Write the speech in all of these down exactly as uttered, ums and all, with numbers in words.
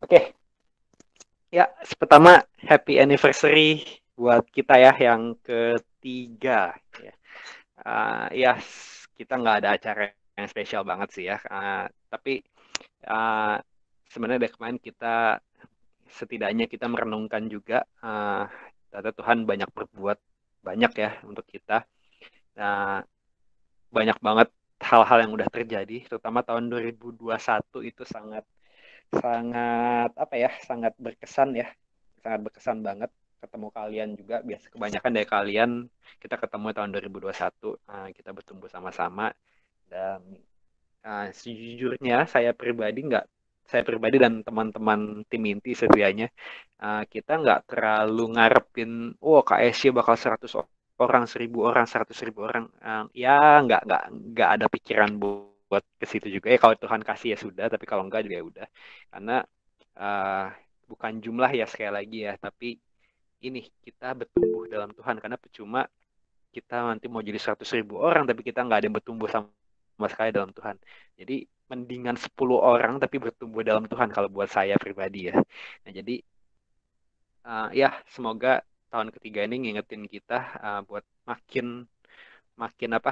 Oke, ya pertama happy anniversary buat kita ya yang ketiga. Ya, uh, ya kita nggak ada acara yang spesial banget sih ya. Uh, tapi uh, sebenarnya dari kemarin kita setidaknya kita merenungkan juga uh, ternyata Tuhan banyak berbuat banyak ya untuk kita. Nah, banyak banget hal-hal yang udah terjadi, terutama tahun dua ribu dua puluh satu itu sangat sangat apa ya, sangat berkesan ya, sangat berkesan banget ketemu kalian juga. Biasa kebanyakan dari kalian kita ketemu tahun dua ribu dua puluh satu, uh, kita bertumbuh sama-sama. Dan uh, sejujurnya saya pribadi nggak saya pribadi dan teman-teman tim inti setianya, uh, kita nggak terlalu ngarepin oh K S Y bakal seratus orang, seribu orang, seratus ribu orang. Uh, ya nggak nggak nggak ada pikiran buat ke situ juga ya. Kalau Tuhan kasih ya sudah, tapi kalau enggak juga ya udah. Karena uh, bukan jumlah ya, sekali lagi ya, tapi ini kita bertumbuh dalam Tuhan. Karena percuma kita nanti mau jadi seratus ribu orang tapi kita nggak ada yang bertumbuh sama, sama sekali dalam Tuhan. Jadi mendingan sepuluh orang tapi bertumbuh dalam Tuhan kalau buat saya pribadi ya. Nah jadi uh, ya semoga tahun ketiga ini ngingetin kita uh, buat makin makin apa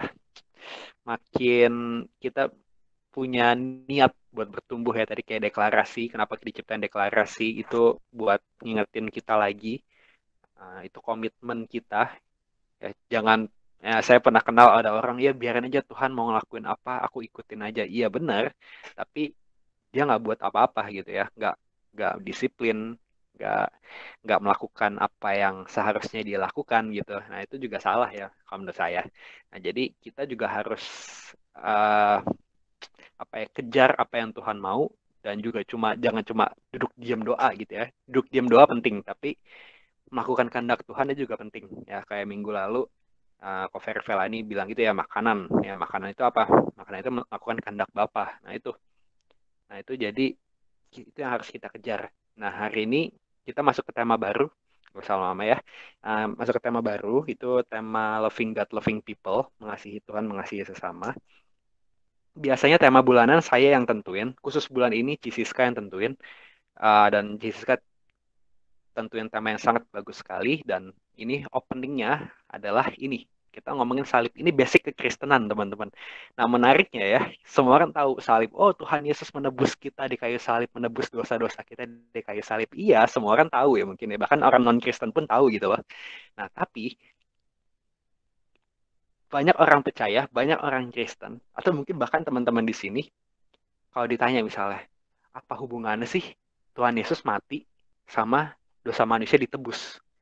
makin kita punya niat buat bertumbuh ya. Tadi kayak deklarasi, kenapa diciptain deklarasi itu buat ngingetin kita lagi. Uh, itu komitmen kita ya. Jangan, ya, saya pernah kenal ada orang ya biarin aja Tuhan mau ngelakuin apa aku ikutin aja, iya benar, tapi dia nggak buat apa-apa gitu ya, nggak nggak disiplin, nggak nggak melakukan apa yang seharusnya dia lakukan gitu. Nah itu juga salah ya kalau menurut saya. Nah jadi kita juga harus uh, apa ya, kejar apa yang Tuhan mau. Dan juga cuma jangan cuma duduk diam doa gitu ya. Duduk diam doa penting, tapi melakukan kehendak Tuhan itu juga penting ya. Kayak minggu lalu uh, Cover Velani bilang gitu ya, makanan ya, makanan itu apa, makanan itu melakukan kehendak Bapa. Nah itu nah itu jadi itu yang harus kita kejar. Nah hari ini kita masuk ke tema baru, gak usah lama ya. Uh, masuk ke tema baru, itu tema Loving God Loving People, mengasihi Tuhan mengasihi sesama. Biasanya tema bulanan saya yang tentuin, khusus bulan ini Cisiska yang tentuin. Uh, dan Cisiska tentuin tema yang sangat bagus sekali. Dan ini openingnya adalah ini, kita ngomongin salib. Ini basic kekristenan teman-teman. Nah menariknya ya, semua orang tahu salib, oh Tuhan Yesus menebus kita di kayu salib, menebus dosa-dosa kita di kayu salib. Iya, semua orang tahu ya mungkin ya, bahkan orang non Kristen pun tahu gitu loh. Nah tapi banyak orang percaya, banyak orang Kristen, atau mungkin bahkan teman-teman di sini, kalau ditanya misalnya apa hubungannya sih Tuhan Yesus mati sama dosa manusia ditebus,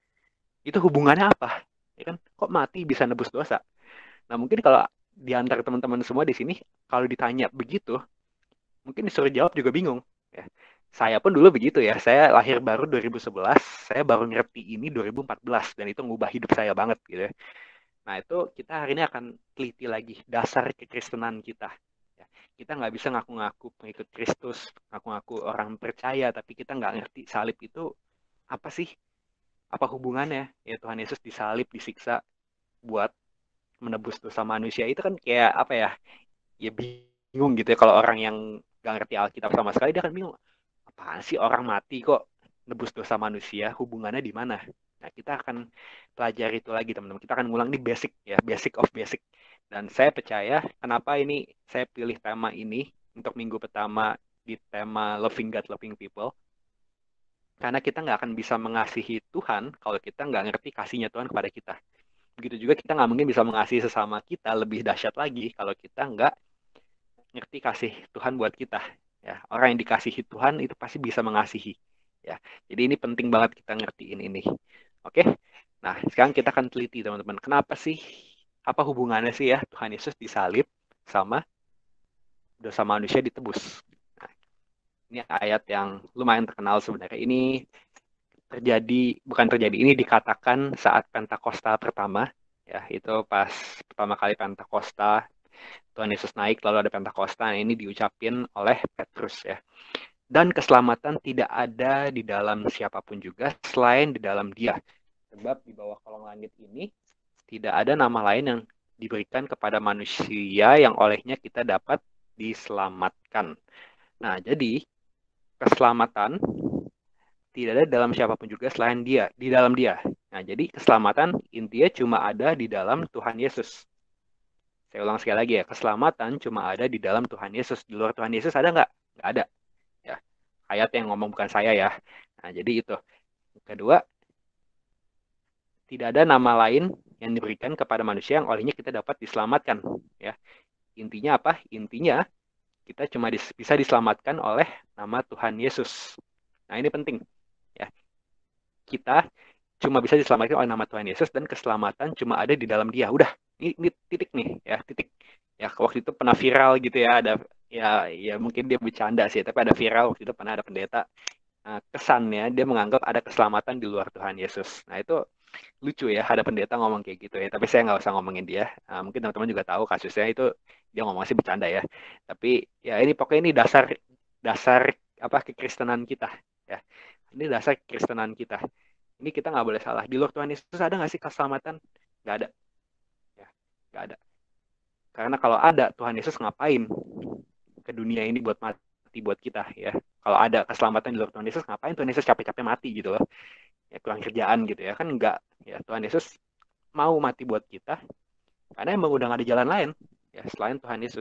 itu hubungannya apa? Ya kan, kok mati bisa nebus dosa? Nah, mungkin kalau di antara teman-teman semua di sini, kalau ditanya begitu, mungkin disuruh jawab juga bingung. Ya. Saya pun dulu begitu ya. Saya lahir baru dua ribu sebelas, saya baru ngerti ini dua ribu empat belas, dan itu ngubah hidup saya banget gitu ya. Nah, itu kita hari ini akan teliti lagi dasar kekristenan kita. Ya. Kita nggak bisa ngaku-ngaku pengikut Kristus, ngaku-ngaku orang percaya, tapi kita nggak ngerti salib itu apa sih? Apa hubungannya? Ya Tuhan Yesus disalib, disiksa buat menebus dosa manusia. Itu kan kayak apa ya? Ya bingung gitu ya kalau orang yang gak ngerti Alkitab sama sekali, dia kan bingung. Apaan sih orang mati kok nebus dosa manusia? Hubungannya di mana? Nah, kita akan pelajari itu lagi teman-teman. Kita akan ngulang di basic ya, basic of basic. Dan saya percaya kenapa ini saya pilih tema ini untuk minggu pertama di tema Loving God, Loving People. Karena kita nggak akan bisa mengasihi Tuhan kalau kita nggak ngerti kasihnya Tuhan kepada kita. Begitu juga kita nggak mungkin bisa mengasihi sesama kita lebih dahsyat lagi kalau kita nggak ngerti kasih Tuhan buat kita. Ya, orang yang dikasihi Tuhan itu pasti bisa mengasihi. Ya, jadi ini penting banget kita ngertiin ini. Oke, nah sekarang kita akan teliti teman-teman. Kenapa sih? Apa hubungannya sih ya Tuhan Yesus disalib sama dosa manusia ditebus? Nah, ini ayat yang lumayan terkenal sebenarnya. Ini terjadi, bukan terjadi, ini dikatakan saat Pentakosta pertama. Ya, itu pas pertama kali Pentakosta, Tuhan Yesus naik lalu ada Pentakosta. Nah, ini diucapin oleh Petrus ya. Dan keselamatan tidak ada di dalam siapapun juga selain di dalam Dia. Sebab di bawah kolong langit ini tidak ada nama lain yang diberikan kepada manusia yang olehnya kita dapat diselamatkan. Nah, jadi keselamatan tidak ada dalam siapapun juga selain dia, di dalam dia. Nah, jadi keselamatan intinya cuma ada di dalam Tuhan Yesus. Saya ulang sekali lagi ya, keselamatan cuma ada di dalam Tuhan Yesus. Di luar Tuhan Yesus ada nggak? Nggak ada. Ya, ayat yang ngomong bukan saya ya. Nah, jadi itu. Kedua, tidak ada nama lain yang diberikan kepada manusia yang olehnya kita dapat diselamatkan. Ya, intinya apa? Intinya kita cuma dis- bisa diselamatkan oleh nama Tuhan Yesus. Nah, ini penting. Ya, kita cuma bisa diselamatkan oleh nama Tuhan Yesus dan keselamatan cuma ada di dalam Dia. Udah, ini, ini titik nih, ya titik. Ya waktu itu pernah viral gitu ya, ada ya ya mungkin dia bercanda sih, tapi ada viral waktu itu pernah ada pendeta uh, kesannya dia menganggap ada keselamatan di luar Tuhan Yesus. Nah itu lucu ya, ada pendeta ngomong kayak gitu ya. Tapi saya nggak usah ngomongin dia. Uh, mungkin teman-teman juga tahu kasusnya itu dia ngomong sih bercanda ya. Tapi ya ini pokoknya ini dasar dasar apa kekristenan kita ya. Ini dasar kekristenan kita. Ini kita nggak boleh salah. Di luar Tuhan Yesus ada nggak sih keselamatan? Nggak ada. Ya, nggak ada. Karena kalau ada, Tuhan Yesus ngapain ke dunia ini buat mati buat kita ya. Kalau ada keselamatan di luar Tuhan Yesus, ngapain Tuhan Yesus capek-capek mati gitu loh. Ya kurang kerjaan gitu ya. Kan enggak. Ya Tuhan Yesus mau mati buat kita karena emang udah nggak ada jalan lain ya selain Tuhan Yesus.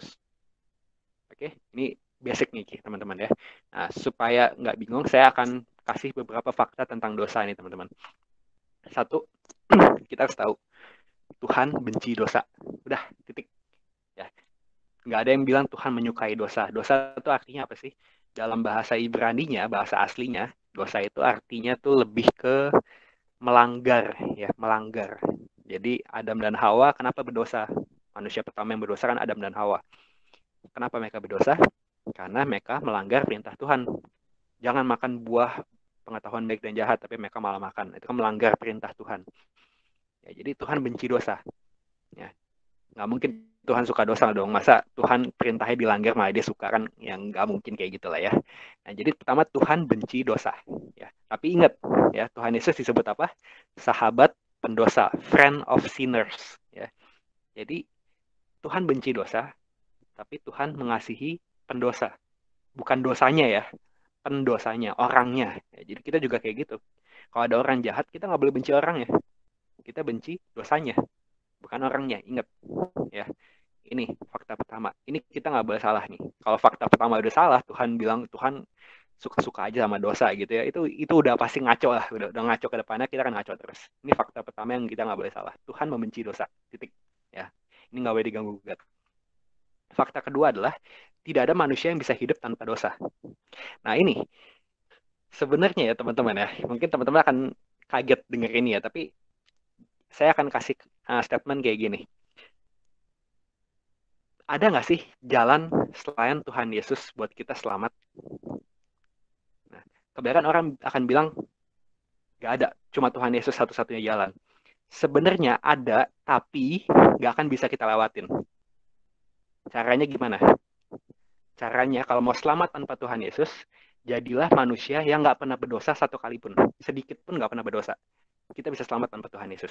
Oke, ini basic nih teman-teman ya. Nah, supaya nggak bingung, saya akan kasih beberapa fakta tentang dosa ini teman-teman. Satu, kita harus tahu Tuhan benci dosa. Udah, titik. Ya, nggak ada yang bilang Tuhan menyukai dosa. Dosa itu artinya apa sih? Dalam bahasa Ibraninya, bahasa aslinya, dosa itu artinya tuh lebih ke melanggar, ya, melanggar. Jadi Adam dan Hawa kenapa berdosa? Manusia pertama yang berdosa kan Adam dan Hawa. Kenapa mereka berdosa? Karena mereka melanggar perintah Tuhan. Jangan makan buah pengetahuan baik dan jahat, tapi mereka malah makan. Itu kan melanggar perintah Tuhan. Ya, jadi Tuhan benci dosa. Ya, nggak mungkin Tuhan suka dosa dong. Masa Tuhan perintahnya dilanggar malah dia suka, kan yang nggak mungkin kayak gitulah ya. Nah, jadi pertama Tuhan benci dosa ya. Tapi ingat ya, Tuhan Yesus disebut apa? Sahabat pendosa, friend of sinners ya. Jadi Tuhan benci dosa, tapi Tuhan mengasihi pendosa. Bukan dosanya ya, pendosanya, orangnya. Ya, jadi kita juga kayak gitu. Kalau ada orang jahat, kita nggak boleh benci orangnya. Kita benci dosanya, bukan orangnya. Ingat ya. Ini fakta pertama. Ini kita nggak boleh salah nih. Kalau fakta pertama udah salah, Tuhan bilang Tuhan suka-suka aja sama dosa gitu ya. Itu itu udah pasti ngaco lah. Udah, udah ngaco ke depannya, kita kan ngaco terus. Ini fakta pertama yang kita nggak boleh salah. Tuhan membenci dosa. Titik. Ya. Ini nggak boleh diganggu gugat. Fakta kedua adalah tidak ada manusia yang bisa hidup tanpa dosa. Nah ini sebenarnya ya teman-teman ya. Mungkin teman-teman akan kaget denger ini ya. Tapi saya akan kasih uh, statement kayak gini. Ada nggak sih jalan selain Tuhan Yesus buat kita selamat? Nah, kebanyakan orang akan bilang, nggak ada, cuma Tuhan Yesus satu-satunya jalan. Sebenarnya ada, tapi nggak akan bisa kita lewatin. Caranya gimana? Caranya, kalau mau selamat tanpa Tuhan Yesus, jadilah manusia yang nggak pernah berdosa satu kali pun. Sedikit pun nggak pernah berdosa. Kita bisa selamat tanpa Tuhan Yesus.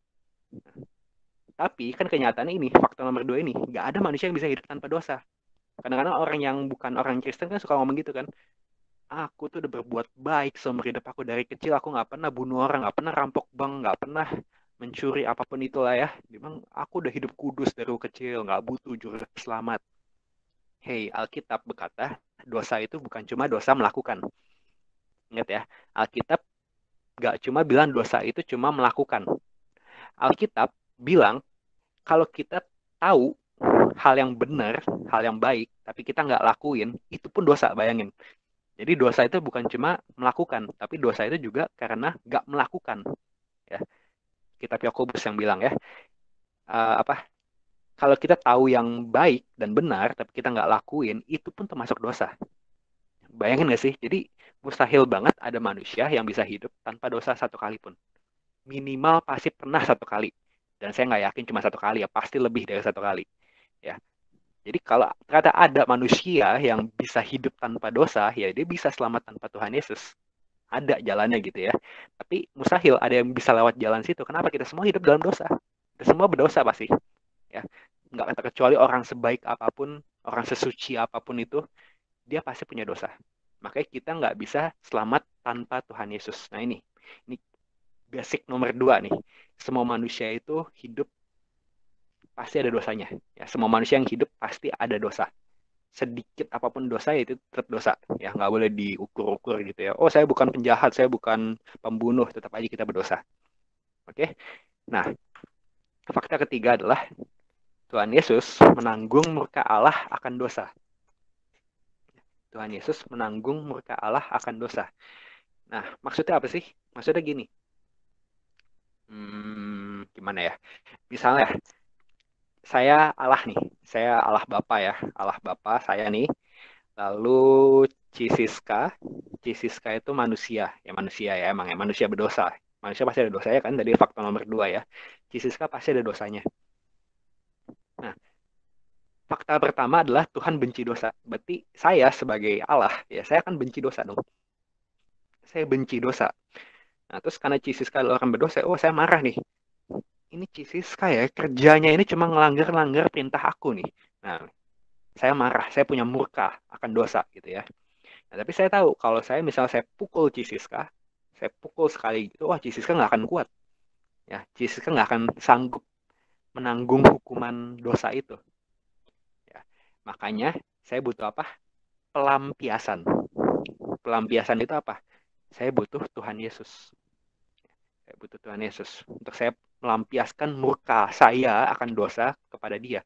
Tapi kan kenyataan ini, fakta nomor dua ini, nggak ada manusia yang bisa hidup tanpa dosa. Kadang-kadang orang yang bukan orang Kristen kan suka ngomong gitu kan, aku tuh udah berbuat baik seumur hidup aku dari kecil, aku nggak pernah bunuh orang, nggak pernah rampok bank, nggak pernah mencuri apapun itulah ya. Memang aku udah hidup kudus dari kecil, nggak butuh juru selamat. Hei, Alkitab berkata dosa itu bukan cuma dosa melakukan. Ingat ya, Alkitab nggak cuma bilang dosa itu cuma melakukan. Alkitab bilang kalau kita tahu hal yang benar, hal yang baik, tapi kita nggak lakuin, itu pun dosa, bayangin. Jadi dosa itu bukan cuma melakukan, tapi dosa itu juga karena nggak melakukan. Ya, Kitab Yakobus yang bilang ya, uh, apa? Kalau kita tahu yang baik dan benar, tapi kita nggak lakuin, itu pun termasuk dosa. Bayangin nggak sih? Jadi mustahil banget ada manusia yang bisa hidup tanpa dosa satu kali pun. Minimal pasti pernah satu kali. Dan saya nggak yakin cuma satu kali ya, pasti lebih dari satu kali. Ya, jadi kalau ternyata ada manusia yang bisa hidup tanpa dosa, ya dia bisa selamat tanpa Tuhan Yesus. Ada jalannya gitu ya. Tapi mustahil ada yang bisa lewat jalan situ. Kenapa? Kita semua hidup dalam dosa. Kita semua berdosa pasti. Ya, nggak terkecuali orang sebaik apapun, orang sesuci apapun itu, dia pasti punya dosa. Makanya kita nggak bisa selamat tanpa Tuhan Yesus. Nah ini, ini basic nomor dua nih. Semua manusia itu hidup pasti ada dosanya. Ya, semua manusia yang hidup pasti ada dosa. Sedikit apapun dosa itu tetap dosa. Ya, nggak boleh diukur-ukur gitu ya. Oh, saya bukan penjahat, saya bukan pembunuh, tetap aja kita berdosa. Oke. Nah, fakta ketiga adalah Tuhan Yesus menanggung murka Allah akan dosa. Tuhan Yesus menanggung murka Allah akan dosa. Nah, maksudnya apa sih? Maksudnya gini. Hmm, gimana ya? Misalnya, saya Allah nih. Saya Allah Bapa ya. Allah Bapa saya nih. Lalu Cisiska. Cisiska itu manusia. Ya manusia ya, emang ya. Manusia berdosa. Manusia pasti ada dosanya kan. Dari faktor nomor dua ya. Cisiska pasti ada dosanya. Nah, fakta pertama adalah Tuhan benci dosa. Berarti saya sebagai Allah, ya saya akan benci dosa dong. Saya benci dosa. Nah, terus karena Cisiska adalah orang berdosa, oh saya marah nih. Ini Cisiska ya, kerjanya ini cuma ngelanggar-langgar perintah aku nih. Nah, saya marah, saya punya murka akan dosa gitu ya. Nah, tapi saya tahu kalau saya misalnya saya pukul Cisiska, saya pukul sekali gitu, wah Cisiska nggak akan kuat. Ya, Cisiska nggak akan sanggup menanggung hukuman dosa itu. Ya, makanya saya butuh apa? Pelampiasan. Pelampiasan itu apa? Saya butuh Tuhan Yesus. Saya butuh Tuhan Yesus untuk saya melampiaskan murka saya akan dosa kepada Dia.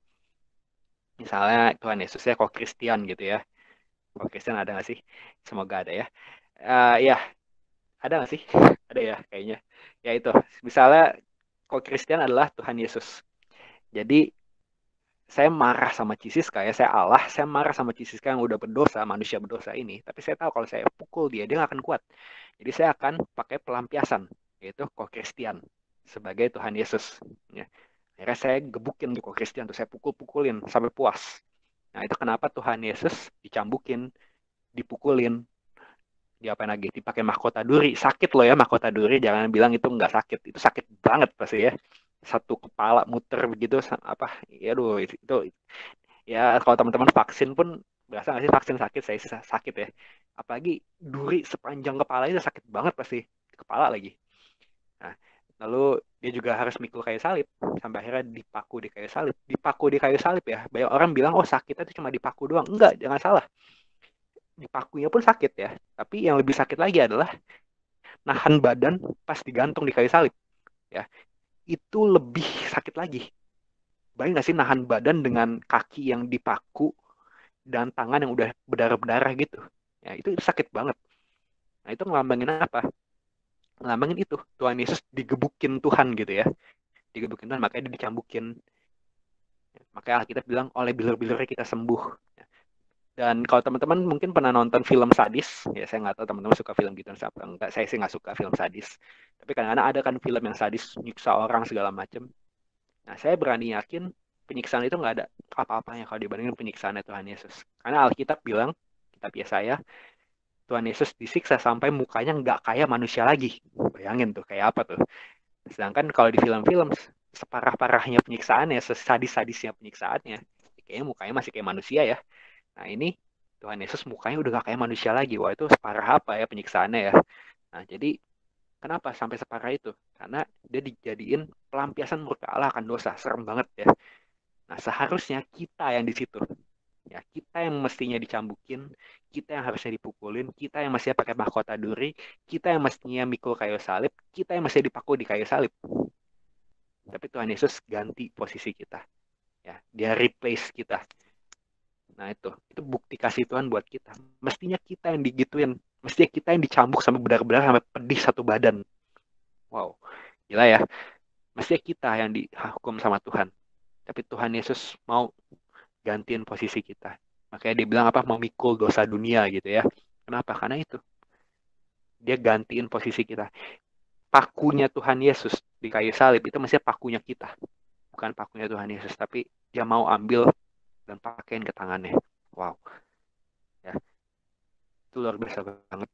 Misalnya Tuhan Yesus ya kok Kristen gitu ya. Kok Kristen ada nggak sih? Semoga ada ya. Uh, ya, ada nggak sih? Ada ya kayaknya. Ya itu. Misalnya kok Kristen adalah Tuhan Yesus. Jadi saya marah sama Cisiska ya, saya Allah, saya marah sama Cisiska yang udah berdosa, manusia berdosa ini. Tapi saya tahu kalau saya pukul dia, dia nggak akan kuat. Jadi saya akan pakai pelampiasan, yaitu kokristian sebagai Tuhan Yesus. Ya. Akhirnya saya gebukin tuh kokristian, tuh saya pukul-pukulin sampai puas. Nah itu kenapa Tuhan Yesus dicambukin, dipukulin, diapain lagi, dipakai mahkota duri. Sakit loh ya mahkota duri, jangan bilang itu nggak sakit. Itu sakit banget pasti ya. Satu kepala muter begitu, apa, ya aduh itu, itu ya kalau teman-teman vaksin pun berasa nggak sih vaksin sakit, saya sih sakit ya, apalagi duri sepanjang kepala itu sakit banget pasti, kepala lagi. Nah, lalu dia juga harus mikul kayu salib sampai akhirnya dipaku di kayu salib, dipaku di kayu salib ya, banyak orang bilang oh sakitnya itu cuma dipaku doang, enggak, jangan salah, dipakunya pun sakit ya, tapi yang lebih sakit lagi adalah nahan badan pas digantung di kayu salib ya, itu lebih sakit lagi. Bayang nggak sih nahan badan dengan kaki yang dipaku dan tangan yang udah berdarah-berdarah gitu. Ya, itu sakit banget. Nah, itu ngelambangin apa? Ngelambangin itu. Tuhan Yesus digebukin Tuhan gitu ya. Digebukin Tuhan, makanya dia dicambukin. Makanya Alkitab bilang, oleh bilur-bilurnya kita sembuh. Dan kalau teman-teman mungkin pernah nonton film sadis, ya saya nggak tahu teman-teman suka film gitu apa enggak. Saya sih nggak suka film sadis. Tapi kadang-kadang ada kan film yang sadis, nyiksa orang segala macam. Nah, saya berani yakin penyiksaan itu nggak ada apa-apanya kalau dibandingin penyiksaan Tuhan Yesus. Karena Alkitab bilang, kitab Yesaya, Tuhan Yesus disiksa sampai mukanya nggak kayak manusia lagi. Bayangin tuh, kayak apa tuh. Sedangkan kalau di film-film, separah-parahnya penyiksaannya, sesadis-sadisnya penyiksaannya, kayaknya mukanya masih kayak manusia ya. Nah ini, Tuhan Yesus mukanya udah nggak kayak manusia lagi. Wah itu separah apa ya penyiksaannya ya. Nah jadi, kenapa sampai separah itu? Karena dia dijadiin pelampiasan murka Allah akan dosa. Serem banget ya. Nah seharusnya kita yang di situ. Ya, kita yang mestinya dicambukin, kita yang harusnya dipukulin, kita yang mestinya pakai mahkota duri, kita yang mestinya mikul kayu salib, kita yang mestinya dipaku di kayu salib. Tapi Tuhan Yesus ganti posisi kita. Ya, dia replace kita. Nah itu, itu bukti kasih Tuhan buat kita. Mestinya kita yang digituin, mestinya kita yang dicambuk sampai berdarah-berdarah sampai pedih satu badan. Wow, gila ya. Mestinya kita yang dihukum sama Tuhan. Tapi Tuhan Yesus mau gantiin posisi kita. Makanya dia bilang apa, memikul dosa dunia gitu ya. Kenapa? Karena itu. Dia gantiin posisi kita. Pakunya Tuhan Yesus di kayu salib itu mestinya pakunya kita. Bukan pakunya Tuhan Yesus. Tapi dia mau ambil dan pakein ke tangannya. Wow. Ya. Itu luar biasa banget.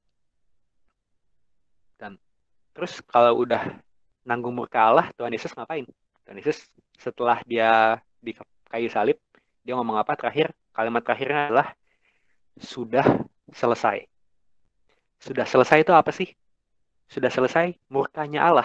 Dan terus kalau udah nanggung murka Allah, Tuhan Yesus ngapain? Tuhan Yesus setelah dia di kayu salib, dia ngomong apa terakhir? Kalimat terakhirnya adalah sudah selesai. Sudah selesai itu apa sih? Sudah selesai murkanya Allah.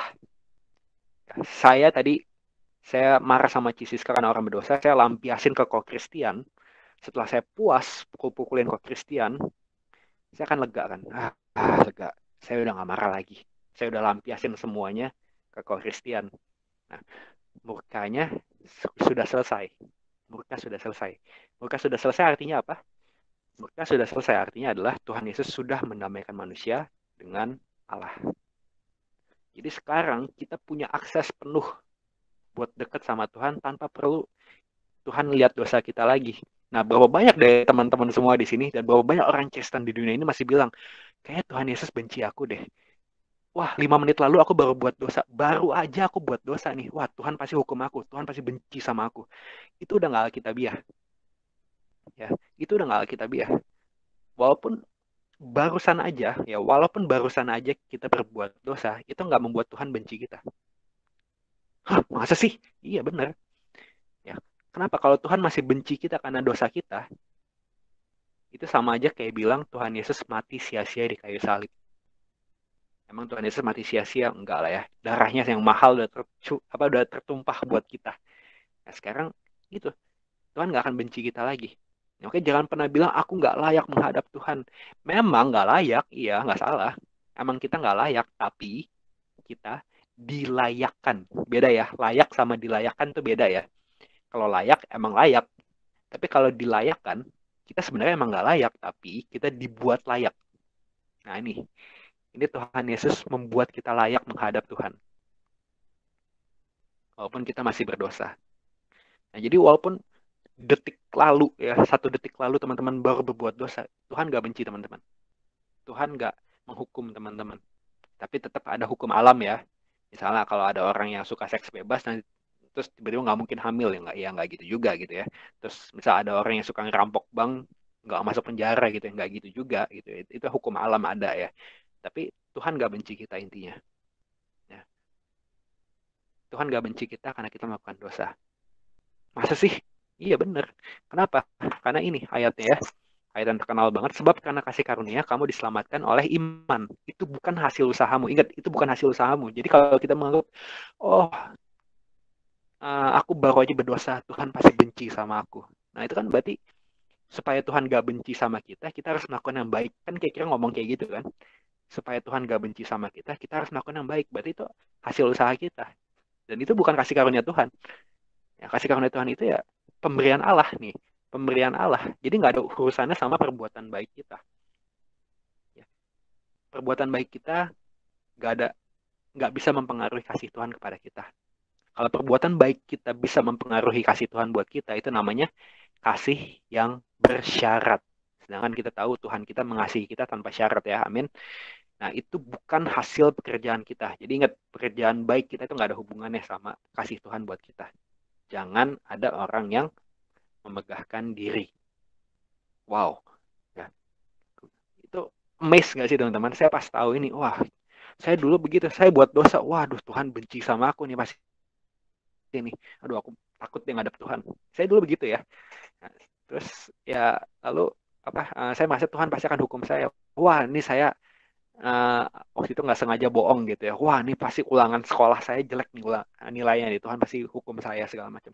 Saya tadi, saya marah sama Cisis karena orang berdosa, saya lampiasin ke kok Kristian. Setelah saya puas pukul-pukulin kok Kristian, saya akan lega kan. Ah, ah, lega. Saya udah gak marah lagi. Saya udah lampiasin semuanya ke kok Kristian. Nah, murkanya sudah selesai. Murka sudah selesai. Murka sudah selesai artinya apa? Murka sudah selesai artinya adalah Tuhan Yesus sudah mendamaikan manusia dengan Allah. Jadi sekarang kita punya akses penuh buat dekat sama Tuhan tanpa perlu Tuhan lihat dosa kita lagi. Nah, berapa banyak dari teman-teman semua di sini dan berapa banyak orang Kristen di dunia ini masih bilang, kayak Tuhan Yesus benci aku deh. Wah, lima menit lalu aku baru buat dosa. Baru aja aku buat dosa nih. Wah, Tuhan pasti hukum aku. Tuhan pasti benci sama aku. Itu udah gak alkitabiah. Ya, itu udah gak alkitabiah. Walaupun barusan aja, ya walaupun barusan aja kita berbuat dosa, itu nggak membuat Tuhan benci kita. Hah, masa sih? Iya benar. Ya, kenapa kalau Tuhan masih benci kita karena dosa kita? Itu sama aja kayak bilang Tuhan Yesus mati sia-sia di kayu salib. Emang Tuhan Yesus mati sia-sia? Enggak lah ya. Darahnya yang mahal udah, tercu, apa, udah tertumpah buat kita. Nah sekarang gitu, Tuhan nggak akan benci kita lagi. Oke, jangan pernah bilang aku nggak layak menghadap Tuhan. Memang nggak layak, iya nggak salah. Emang kita nggak layak, tapi kita dilayakkan. Beda ya, layak sama dilayakkan tuh beda ya. Kalau layak emang layak, tapi kalau dilayakkan kita sebenarnya emang nggak layak, tapi kita dibuat layak. Nah ini, ini Tuhan Yesus membuat kita layak menghadap Tuhan, walaupun kita masih berdosa. Nah jadi walaupun detik lalu ya, satu detik lalu teman-teman baru berbuat dosa, Tuhan gak benci teman-teman. Tuhan gak menghukum teman-teman. Tapi tetap ada hukum alam ya. Misalnya kalau ada orang yang suka seks bebas, nanti terus tiba-tiba nggak mungkin hamil ya nggak ya nggak gitu juga gitu ya. Terus misal ada orang yang suka ngerampok bank, nggak masuk penjara gitu ya, nggak gitu juga gitu. Itu, itu hukum alam ada ya. Tapi Tuhan nggak benci kita intinya. Ya. Tuhan nggak benci kita karena kita melakukan dosa. Masa sih? Iya benar. Kenapa? Karena ini ayatnya ya. Ayat yang terkenal banget. Sebab karena kasih karunia kamu diselamatkan oleh iman. Itu bukan hasil usahamu. Ingat, itu bukan hasil usahamu. Jadi kalau kita menganggap, oh uh, aku baru aja berdosa, Tuhan pasti benci sama aku. Nah itu kan berarti supaya Tuhan gak benci sama kita, kita harus melakukan yang baik. Kan kira-kira ngomong kayak gitu kan. Supaya Tuhan gak benci sama kita, kita harus melakukan yang baik. Berarti itu hasil usaha kita. Dan itu bukan kasih karunia Tuhan. Ya, kasih karunia Tuhan itu ya pemberian Allah nih. Pemberian Allah. Jadi gak ada urusannya sama perbuatan baik kita. Ya. Perbuatan baik kita gak ada, gak bisa mempengaruhi kasih Tuhan kepada kita. Kalau perbuatan baik kita bisa mempengaruhi kasih Tuhan buat kita, itu namanya kasih yang bersyarat. Sedangkan kita tahu Tuhan kita mengasihi kita tanpa syarat ya, amin. Nah itu bukan hasil pekerjaan kita. Jadi ingat, pekerjaan baik kita itu nggak ada hubungannya sama kasih Tuhan buat kita. Jangan ada orang yang memegahkan diri. Wow. Ya. Itu amazed nggak sih teman-teman? Saya pas tahu ini, wah saya dulu begitu, saya buat dosa, waduh Tuhan benci sama aku nih pasti. Ini, aduh aku takut dia ngadep Tuhan. Saya dulu begitu ya. Nah, terus ya lalu apa? Uh, saya merasa Tuhan pasti akan hukum saya. Wah ini saya uh, waktu itu nggak sengaja bohong gitu ya. Wah ini pasti ulangan sekolah saya jelek nih ulang, nilainya nih. Tuhan pasti hukum saya segala macam.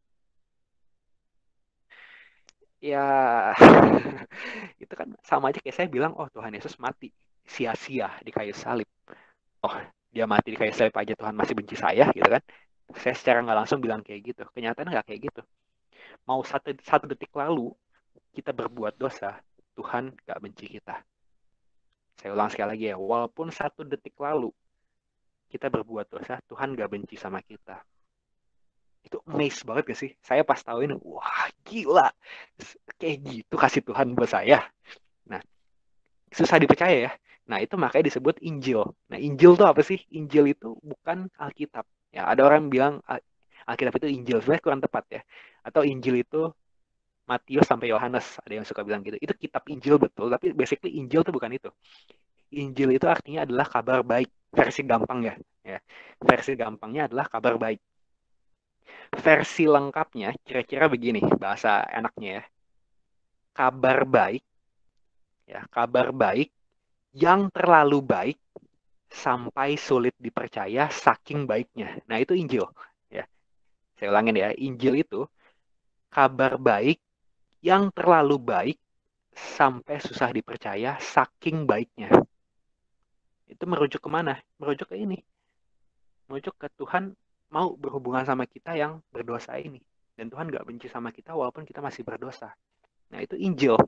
Ya itu kan sama aja kayak saya bilang, oh Tuhan Yesus mati sia-sia di kayu salib. Oh dia mati di kayu salib aja Tuhan masih benci saya gitu kan. Saya secara nggak langsung bilang kayak gitu. Kenyataan nggak kayak gitu. Mau satu, satu detik lalu kita berbuat dosa, Tuhan nggak benci kita. Saya ulang sekali lagi ya, walaupun satu detik lalu kita berbuat dosa, Tuhan nggak benci sama kita. Itu amazed banget gak sih? Saya pas tahu ini, wah gila, kayak gitu kasih Tuhan buat saya. Nah, susah dipercaya ya. Nah, itu makanya disebut Injil. Nah, Injil itu apa sih? Injil itu bukan Alkitab. Ya, ada orang bilang Alkitab itu Injil, sebenarnya kurang tepat ya. Atau Injil itu Matius sampai Yohanes, ada yang suka bilang gitu. Itu kitab Injil betul, tapi basically Injil itu bukan itu. Injil itu artinya adalah kabar baik, versi gampang ya. ya. Versi gampangnya adalah kabar baik. Versi lengkapnya kira-kira begini, bahasa enaknya ya. Kabar baik Ya, kabar baik yang terlalu baik sampai sulit dipercaya saking baiknya. Nah, itu Injil. Ya, saya ulangin ya, Injil itu kabar baik yang terlalu baik sampai susah dipercaya saking baiknya. Itu merujuk kemana? Merujuk ke ini. Merujuk ke Tuhan mau berhubungan sama kita yang berdosa ini. Dan Tuhan gak benci sama kita walaupun kita masih berdosa. Nah, itu Injil.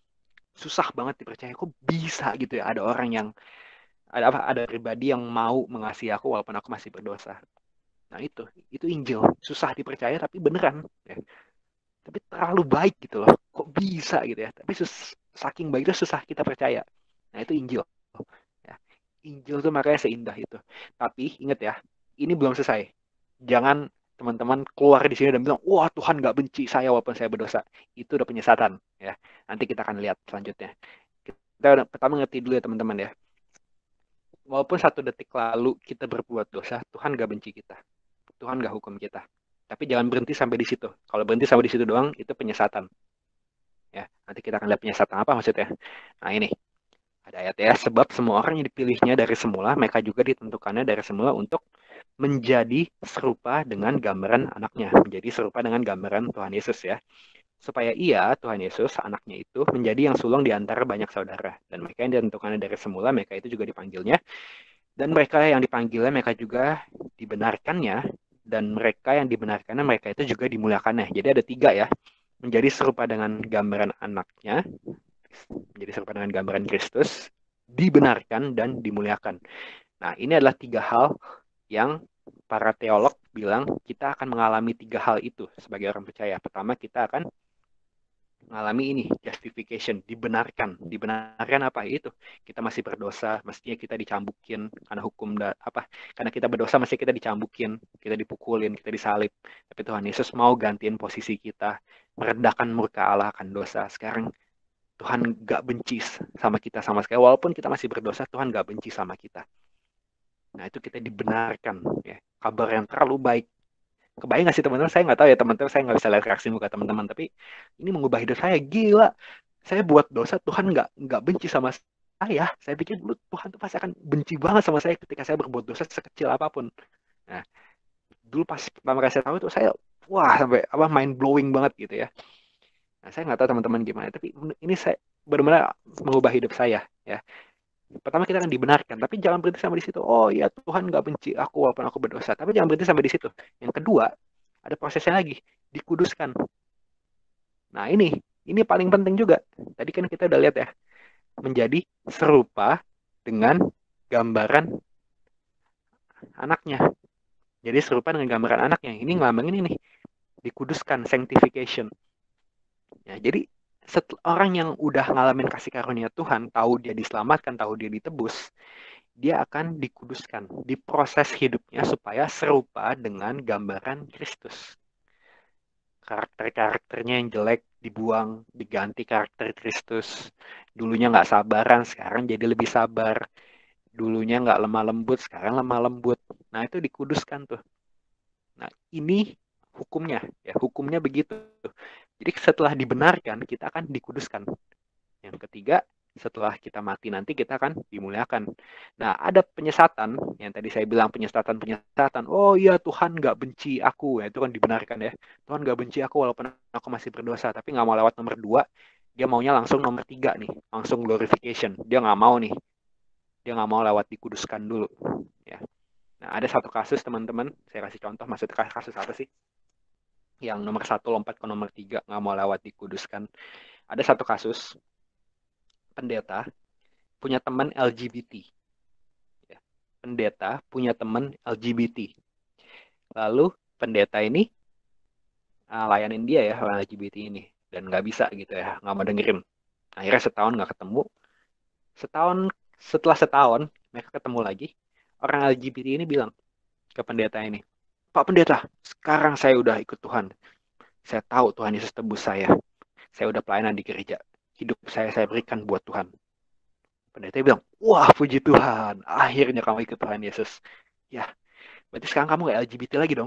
Susah banget dipercaya. Kok bisa gitu ya ada orang yang ada apa ada pribadi yang mau mengasihi aku walaupun aku masih berdosa. Nah, itu itu Injil. Susah dipercaya tapi beneran ya. Tapi terlalu baik gitu loh. Kok bisa gitu ya. Tapi sus, saking baik itu susah kita percaya. Nah, itu Injil. Ya. Injil tuh makanya seindah itu. Tapi ingat ya, ini belum selesai. Jangan teman-teman keluar di sini dan bilang, wah Tuhan gak benci saya walaupun saya berdosa. Itu udah penyesatan. Ya. Nanti kita akan lihat selanjutnya. Kita udah, pertama ngerti dulu ya teman-teman ya. Walaupun satu detik lalu kita berbuat dosa, Tuhan gak benci kita. Tuhan gak hukum kita. Tapi jangan berhenti sampai di situ. Kalau berhenti sampai di situ doang, itu penyesatan. Ya, nanti kita akan lihat penyesatan apa maksudnya. Nah, ini ada ayat ya, sebab semua orang yang dipilihnya dari semula, mereka juga ditentukannya dari semula untuk menjadi serupa dengan gambaran anaknya, menjadi serupa dengan gambaran Tuhan Yesus ya. Supaya ia, Tuhan Yesus, anaknya itu, menjadi yang sulung di antara banyak saudara. Dan mereka yang ditentukannya dari semula, mereka itu juga dipanggilnya. Dan mereka yang dipanggilnya, mereka juga dibenarkannya. Dan mereka yang dibenarkannya, mereka itu juga dimuliakannya. Jadi ada tiga ya. Menjadi serupa dengan gambaran anaknya, menjadi serupa dengan gambaran Kristus, dibenarkan dan dimuliakan. Nah, ini adalah tiga hal yang para teolog bilang kita akan mengalami tiga hal itu sebagai orang percaya. Pertama, kita akan mengalami ini, justification, dibenarkan. Dibenarkan apa itu? Kita masih berdosa, mestinya kita dicambukin karena hukum da, apa? Karena kita berdosa mesti kita dicambukin, kita dipukulin, kita disalib. Tapi Tuhan Yesus mau gantiin posisi kita, meredakan murka Allah akan dosa. Sekarang Tuhan gak benci sama kita sama sekali. Walaupun kita masih berdosa, Tuhan gak benci sama kita. Nah, itu kita dibenarkan. Ya. Kabar yang terlalu baik. Kebayang gak sih teman-teman? Saya nggak tahu ya teman-teman. Saya nggak bisa lihat reaksi muka teman-teman. Tapi ini mengubah hidup saya. Gila. Saya buat dosa, Tuhan nggak nggak benci sama saya. Saya pikir dulu Tuhan tuh pasti akan benci banget sama saya ketika saya berbuat dosa sekecil apapun. Nah, dulu pas pertama kali saya tahu itu saya, wah sampai apa mind blowing banget gitu ya. Nah, saya nggak tahu teman-teman gimana. Tapi ini saya benar-benar mengubah hidup saya. Ya. Pertama kita akan dibenarkan, tapi jangan berhenti sampai di situ. Oh ya Tuhan nggak benci aku walaupun aku berdosa. Tapi jangan berhenti sampai di situ. Yang kedua, ada prosesnya lagi, dikuduskan. Nah ini, ini paling penting juga. Tadi kan kita udah lihat ya, menjadi serupa dengan gambaran anaknya. Jadi serupa dengan gambaran anaknya. Ini ngelambangin ini, dikuduskan, sanctification. Ya, jadi orang yang udah ngalamin kasih karunia Tuhan, tahu dia diselamatkan, tahu dia ditebus, dia akan dikuduskan di proses hidupnya supaya serupa dengan gambaran Kristus. Karakter-karakternya yang jelek dibuang, diganti karakter Kristus. Dulunya nggak sabaran, sekarang jadi lebih sabar. Dulunya nggak lemah lembut, sekarang lemah lembut. Nah, itu dikuduskan tuh. Nah, ini hukumnya. Ya, hukumnya begitu. Jadi setelah dibenarkan, kita akan dikuduskan. Yang ketiga, setelah kita mati nanti kita akan dimuliakan. Nah, ada penyesatan, yang tadi saya bilang penyesatan-penyesatan. Oh iya, Tuhan nggak benci aku. Ya, itu kan dibenarkan ya. Tuhan nggak benci aku walaupun aku masih berdosa. Tapi nggak mau lewat nomor dua, dia maunya langsung nomor tiga nih. Langsung glorification. Dia nggak mau nih. Dia nggak mau lewat dikuduskan dulu. Ya. Nah, ada satu kasus teman-teman. Saya kasih contoh, maksudnya kasus apa sih? Yang nomor satu lompat ke nomor tiga, nggak mau lewat dikuduskan. Ada satu kasus, pendeta punya teman L G B T. Ya. Pendeta punya teman L G B T. Lalu pendeta ini uh, layanin dia ya, orang L G B T ini. Dan nggak bisa gitu ya, nggak mau dengerin. Akhirnya setahun nggak ketemu. Setahun, setelah setahun, mereka ketemu lagi. Orang L G B T ini bilang ke pendeta ini, Pak Pendeta, sekarang saya udah ikut Tuhan. Saya tahu Tuhan Yesus tebus saya. Saya udah pelayanan di gereja. Hidup saya saya berikan buat Tuhan. Pendeta bilang, wah puji Tuhan, akhirnya kamu ikut Tuhan Yesus. Ya, berarti sekarang kamu gak L G B T lagi dong.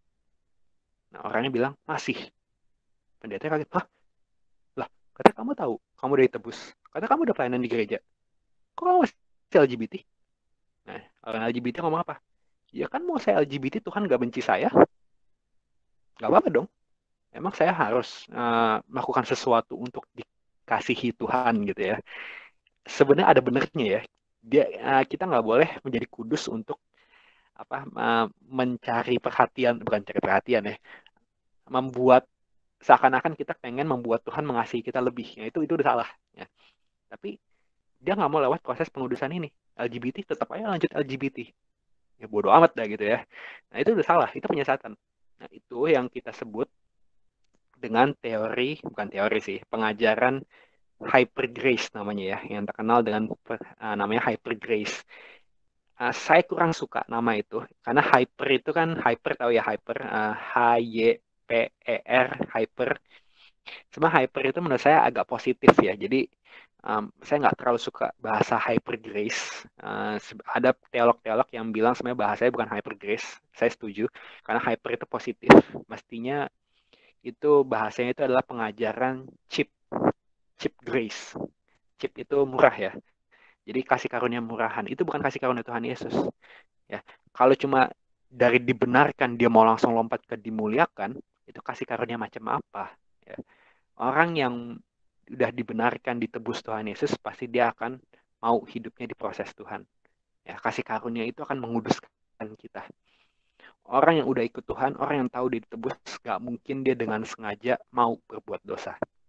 Nah orangnya bilang, masih. Pendeta kaget, hah? Lah, katanya kamu tahu, kamu udah ditebus. karena kamu udah pelayanan di gereja. Kok kamu masih L G B T? Nah, orang L G B T ngomong apa? Ya kan mau saya L G B T, Tuhan gak benci saya? Gak apa-apa dong. Emang saya harus uh, melakukan sesuatu untuk dikasihi Tuhan gitu ya. Sebenarnya ada benernya ya. Dia uh, kita nggak boleh menjadi kudus untuk apa uh, mencari perhatian, bukan cari perhatian ya, membuat seakan-akan kita pengen membuat Tuhan mengasihi kita lebih. Ya, itu itu udah salah. Ya. Tapi dia nggak mau lewat proses pengudusan ini. L G B T tetap aja lanjut L G B T. Ya bodoh amat dah gitu ya. Nah itu udah salah, itu penyesatan. Nah itu yang kita sebut dengan teori, bukan teori sih, pengajaran hyper grace namanya ya, yang terkenal dengan uh, namanya hyper grace. Uh, saya kurang suka nama itu karena hyper itu kan hyper, tahu ya hyper, uh, H Y P E R, hyper. Cuma hyper itu menurut saya agak positif ya. Jadi um, saya nggak terlalu suka bahasa hyper grace. Uh, ada teolog-teolog yang bilang sebenarnya bahasanya bukan hyper grace. Saya setuju karena hyper itu positif. Mestinya itu bahasanya itu adalah pengajaran cheap, cheap grace. Cheap itu murah ya. Jadi kasih karunia murahan itu bukan kasih karunia Tuhan Yesus. Ya, kalau cuma dari dibenarkan dia mau langsung lompat ke dimuliakan, itu kasih karunia macam apa? Ya. Orang yang udah dibenarkan ditebus Tuhan Yesus pasti dia akan mau hidupnya diproses Tuhan. Ya, kasih karunia itu akan menguduskan kita. Orang yang udah ikut Tuhan, orang yang tahu dia ditebus, gak mungkin dia dengan sengaja mau berbuat dosa.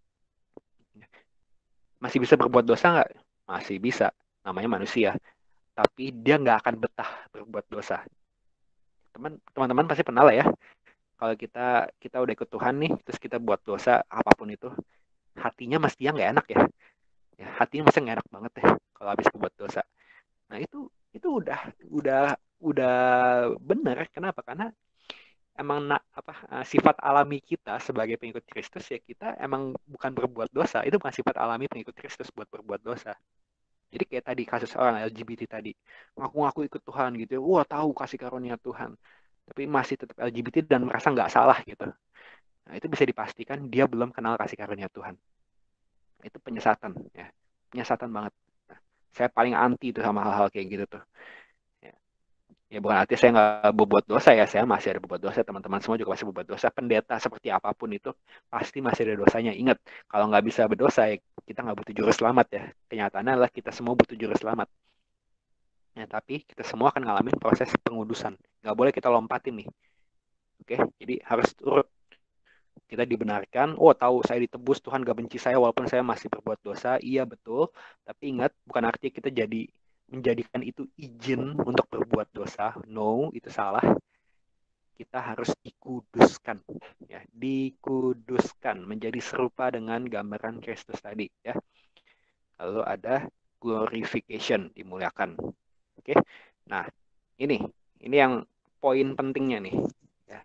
Masih bisa berbuat dosa nggak? Masih bisa. Namanya manusia. Tapi dia nggak akan betah berbuat dosa. Teman, teman-teman pasti pernah lah ya. Kalau kita kita udah ikut Tuhan nih, terus kita buat dosa apapun itu, hatinya mestinya nggak enak ya. Ya, hatinya mesti nggak enak banget ya kalau habis berbuat dosa. Nah itu itu udah udah udah benar. Kenapa? Karena emang na, apa sifat alami kita sebagai pengikut Kristus ya, kita emang bukan berbuat dosa. Itu bukan sifat alami pengikut Kristus buat berbuat dosa. Jadi kayak tadi kasus orang L G B T tadi, ngaku-ngaku ikut Tuhan gitu, wah tahu kasih karunia Tuhan, tapi masih tetap L G B T dan merasa nggak salah gitu. Nah itu bisa dipastikan dia belum kenal kasih karunia Tuhan. Itu penyesatan ya, penyesatan banget. Nah, saya paling anti tuh sama hal-hal kayak gitu tuh. Ya, ya bukan artinya saya nggak berbuat dosa ya, saya masih ada berbuat dosa, teman-teman semua juga masih berbuat dosa. Pendeta seperti apapun itu pasti masih ada dosanya. Ingat, kalau nggak bisa berdosa ya kita nggak butuh juru selamat ya. Kenyataannya adalah kita semua butuh juru selamat. Ya, tapi kita semua akan ngalamin proses pengudusan. Nggak boleh kita lompatin nih. Oke, jadi harus turut. Kita dibenarkan, oh tahu saya ditebus, Tuhan gak benci saya walaupun saya masih berbuat dosa. Iya betul, tapi ingat bukan artinya kita jadi menjadikan itu izin untuk berbuat dosa. No, itu salah. Kita harus dikuduskan, ya, dikuduskan menjadi serupa dengan gambaran Kristus tadi, ya. Lalu ada glorification, dimuliakan. Oke, nah ini ini yang poin pentingnya nih. Ya.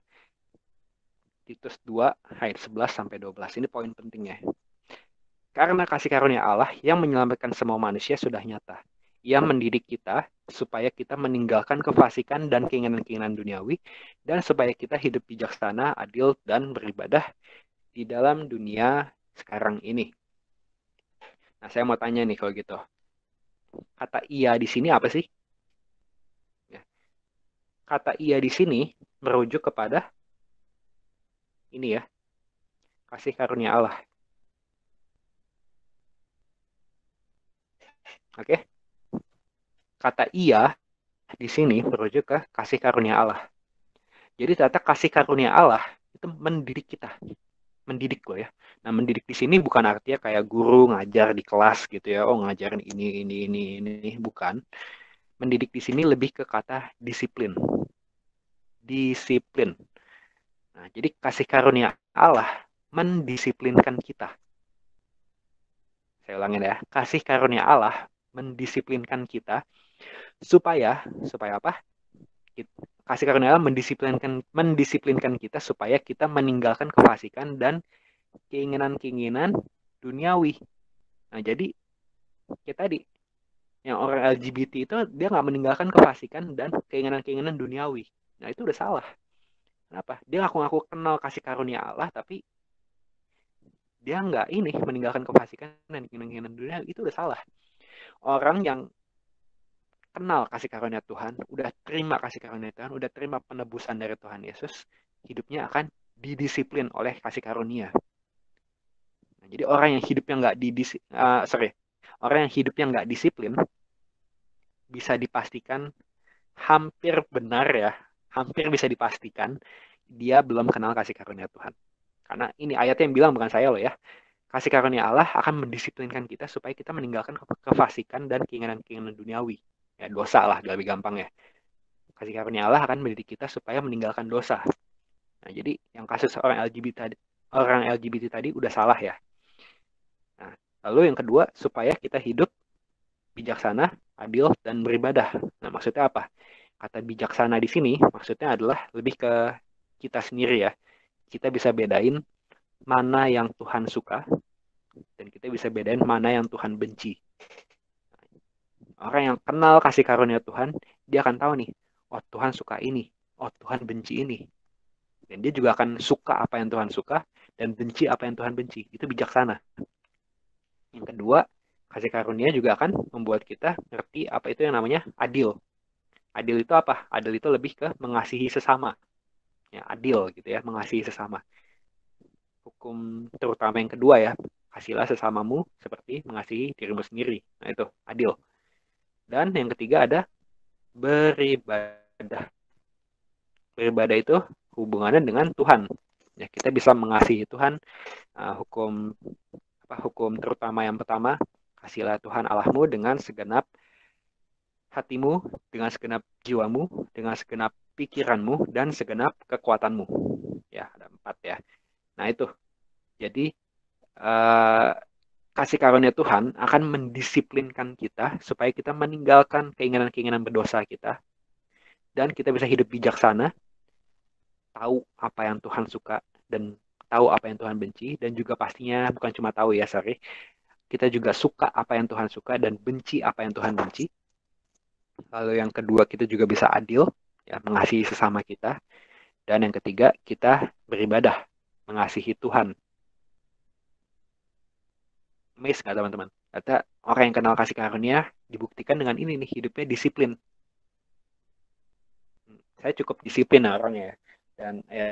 Titus dua ayat sebelas sampai dua belas ini poin pentingnya. Karena kasih karunia Allah yang menyelamatkan semua manusia sudah nyata. Ia mendidik kita supaya kita meninggalkan kefasikan dan keinginan-keinginan duniawi dan supaya kita hidup bijaksana, adil dan beribadah di dalam dunia sekarang ini. Nah, saya mau tanya nih kalau gitu. Kata ia di sini apa sih? Kata ia di sini merujuk kepada ini ya, kasih karunia Allah. Oke? Kata ia di sini merujuk ke kasih karunia Allah. Jadi ternyata kasih karunia Allah itu mendidik kita. Mendidik loh ya. Nah, mendidik di sini bukan artinya kayak guru ngajar di kelas gitu ya. Oh, ngajarin ini, ini, ini, ini. Bukan. Mendidik di sini lebih ke kata disiplin. Disiplin. Nah, jadi kasih karunia Allah mendisiplinkan kita. Saya ulangin ya. Kasih karunia Allah mendisiplinkan kita supaya supaya apa? Kasih karunia Allah mendisiplinkan mendisiplinkan kita supaya kita meninggalkan kefasikan dan keinginan-keinginan duniawi. Nah, jadi kayak tadi yang orang L G B T itu dia nggak meninggalkan kefasikan dan keinginan-keinginan duniawi. Nah, itu udah salah. Kenapa? Dia ngaku-ngaku kenal kasih karunia Allah tapi dia nggak ini meninggalkan kefasikan dan keinginan dunia, itu udah salah. Orang yang kenal kasih karunia Tuhan, udah terima kasih karunia Tuhan, udah terima penebusan dari Tuhan Yesus, hidupnya akan didisiplin oleh kasih karunia. Nah, jadi orang yang hidupnya nggak didis, uh, sorry, orang yang hidupnya nggak disiplin, bisa dipastikan hampir benar ya, hampir bisa dipastikan dia belum kenal kasih karunia Tuhan. Karena ini ayatnya yang bilang, bukan saya loh ya. Kasih karunia Allah akan mendisiplinkan kita supaya kita meninggalkan kefasikan dan keinginan-keinginan duniawi. Ya, dosa lah, lebih gampang ya. Kasih karunia Allah akan mendidik kita supaya meninggalkan dosa. Nah, jadi yang kasus orang L G B T tadi, orang L G B T tadi udah salah ya. Nah, lalu yang kedua, supaya kita hidup bijaksana, adil, dan beribadah. Nah, maksudnya apa? Kata bijaksana di sini maksudnya adalah lebih ke kita sendiri ya. Kita bisa bedain mana yang Tuhan suka dan kita bisa bedain mana yang Tuhan benci. Orang yang kenal kasih karunia Tuhan, dia akan tahu nih, oh Tuhan suka ini, oh Tuhan benci ini. Dan dia juga akan suka apa yang Tuhan suka dan benci apa yang Tuhan benci. Itu bijaksana. Yang kedua, kasih karunia juga akan membuat kita ngerti apa itu yang namanya adil. Adil itu apa? Adil itu lebih ke mengasihi sesama. Ya, adil gitu ya, mengasihi sesama. Hukum terutama yang kedua ya, kasihlah sesamamu seperti mengasihi dirimu sendiri. Nah itu, adil. Dan yang ketiga ada beribadah. Beribadah itu hubungannya dengan Tuhan. Ya, kita bisa mengasihi Tuhan. Uh, hukum apa hukum terutama yang pertama, kasihlah Tuhan Allahmu dengan segenap hatimu, dengan segenap jiwamu, dengan segenap pikiranmu, dan segenap kekuatanmu. Ya, ada empat ya. Nah itu, jadi uh, kasih karunia Tuhan akan mendisiplinkan kita supaya kita meninggalkan keinginan-keinginan berdosa kita, dan kita bisa hidup bijaksana, tahu apa yang Tuhan suka, dan tahu apa yang Tuhan benci, dan juga pastinya bukan cuma tahu ya, sorry, kita juga suka apa yang Tuhan suka dan benci apa yang Tuhan benci. Lalu yang kedua, kita juga bisa adil, ya, mengasihi sesama kita. Dan yang ketiga, kita beribadah, mengasihi Tuhan. Amazed nggak teman-teman? Kata orang yang kenal kasih karunia dibuktikan dengan ini nih, hidupnya disiplin. Saya cukup disiplin orangnya ya. Dan ya,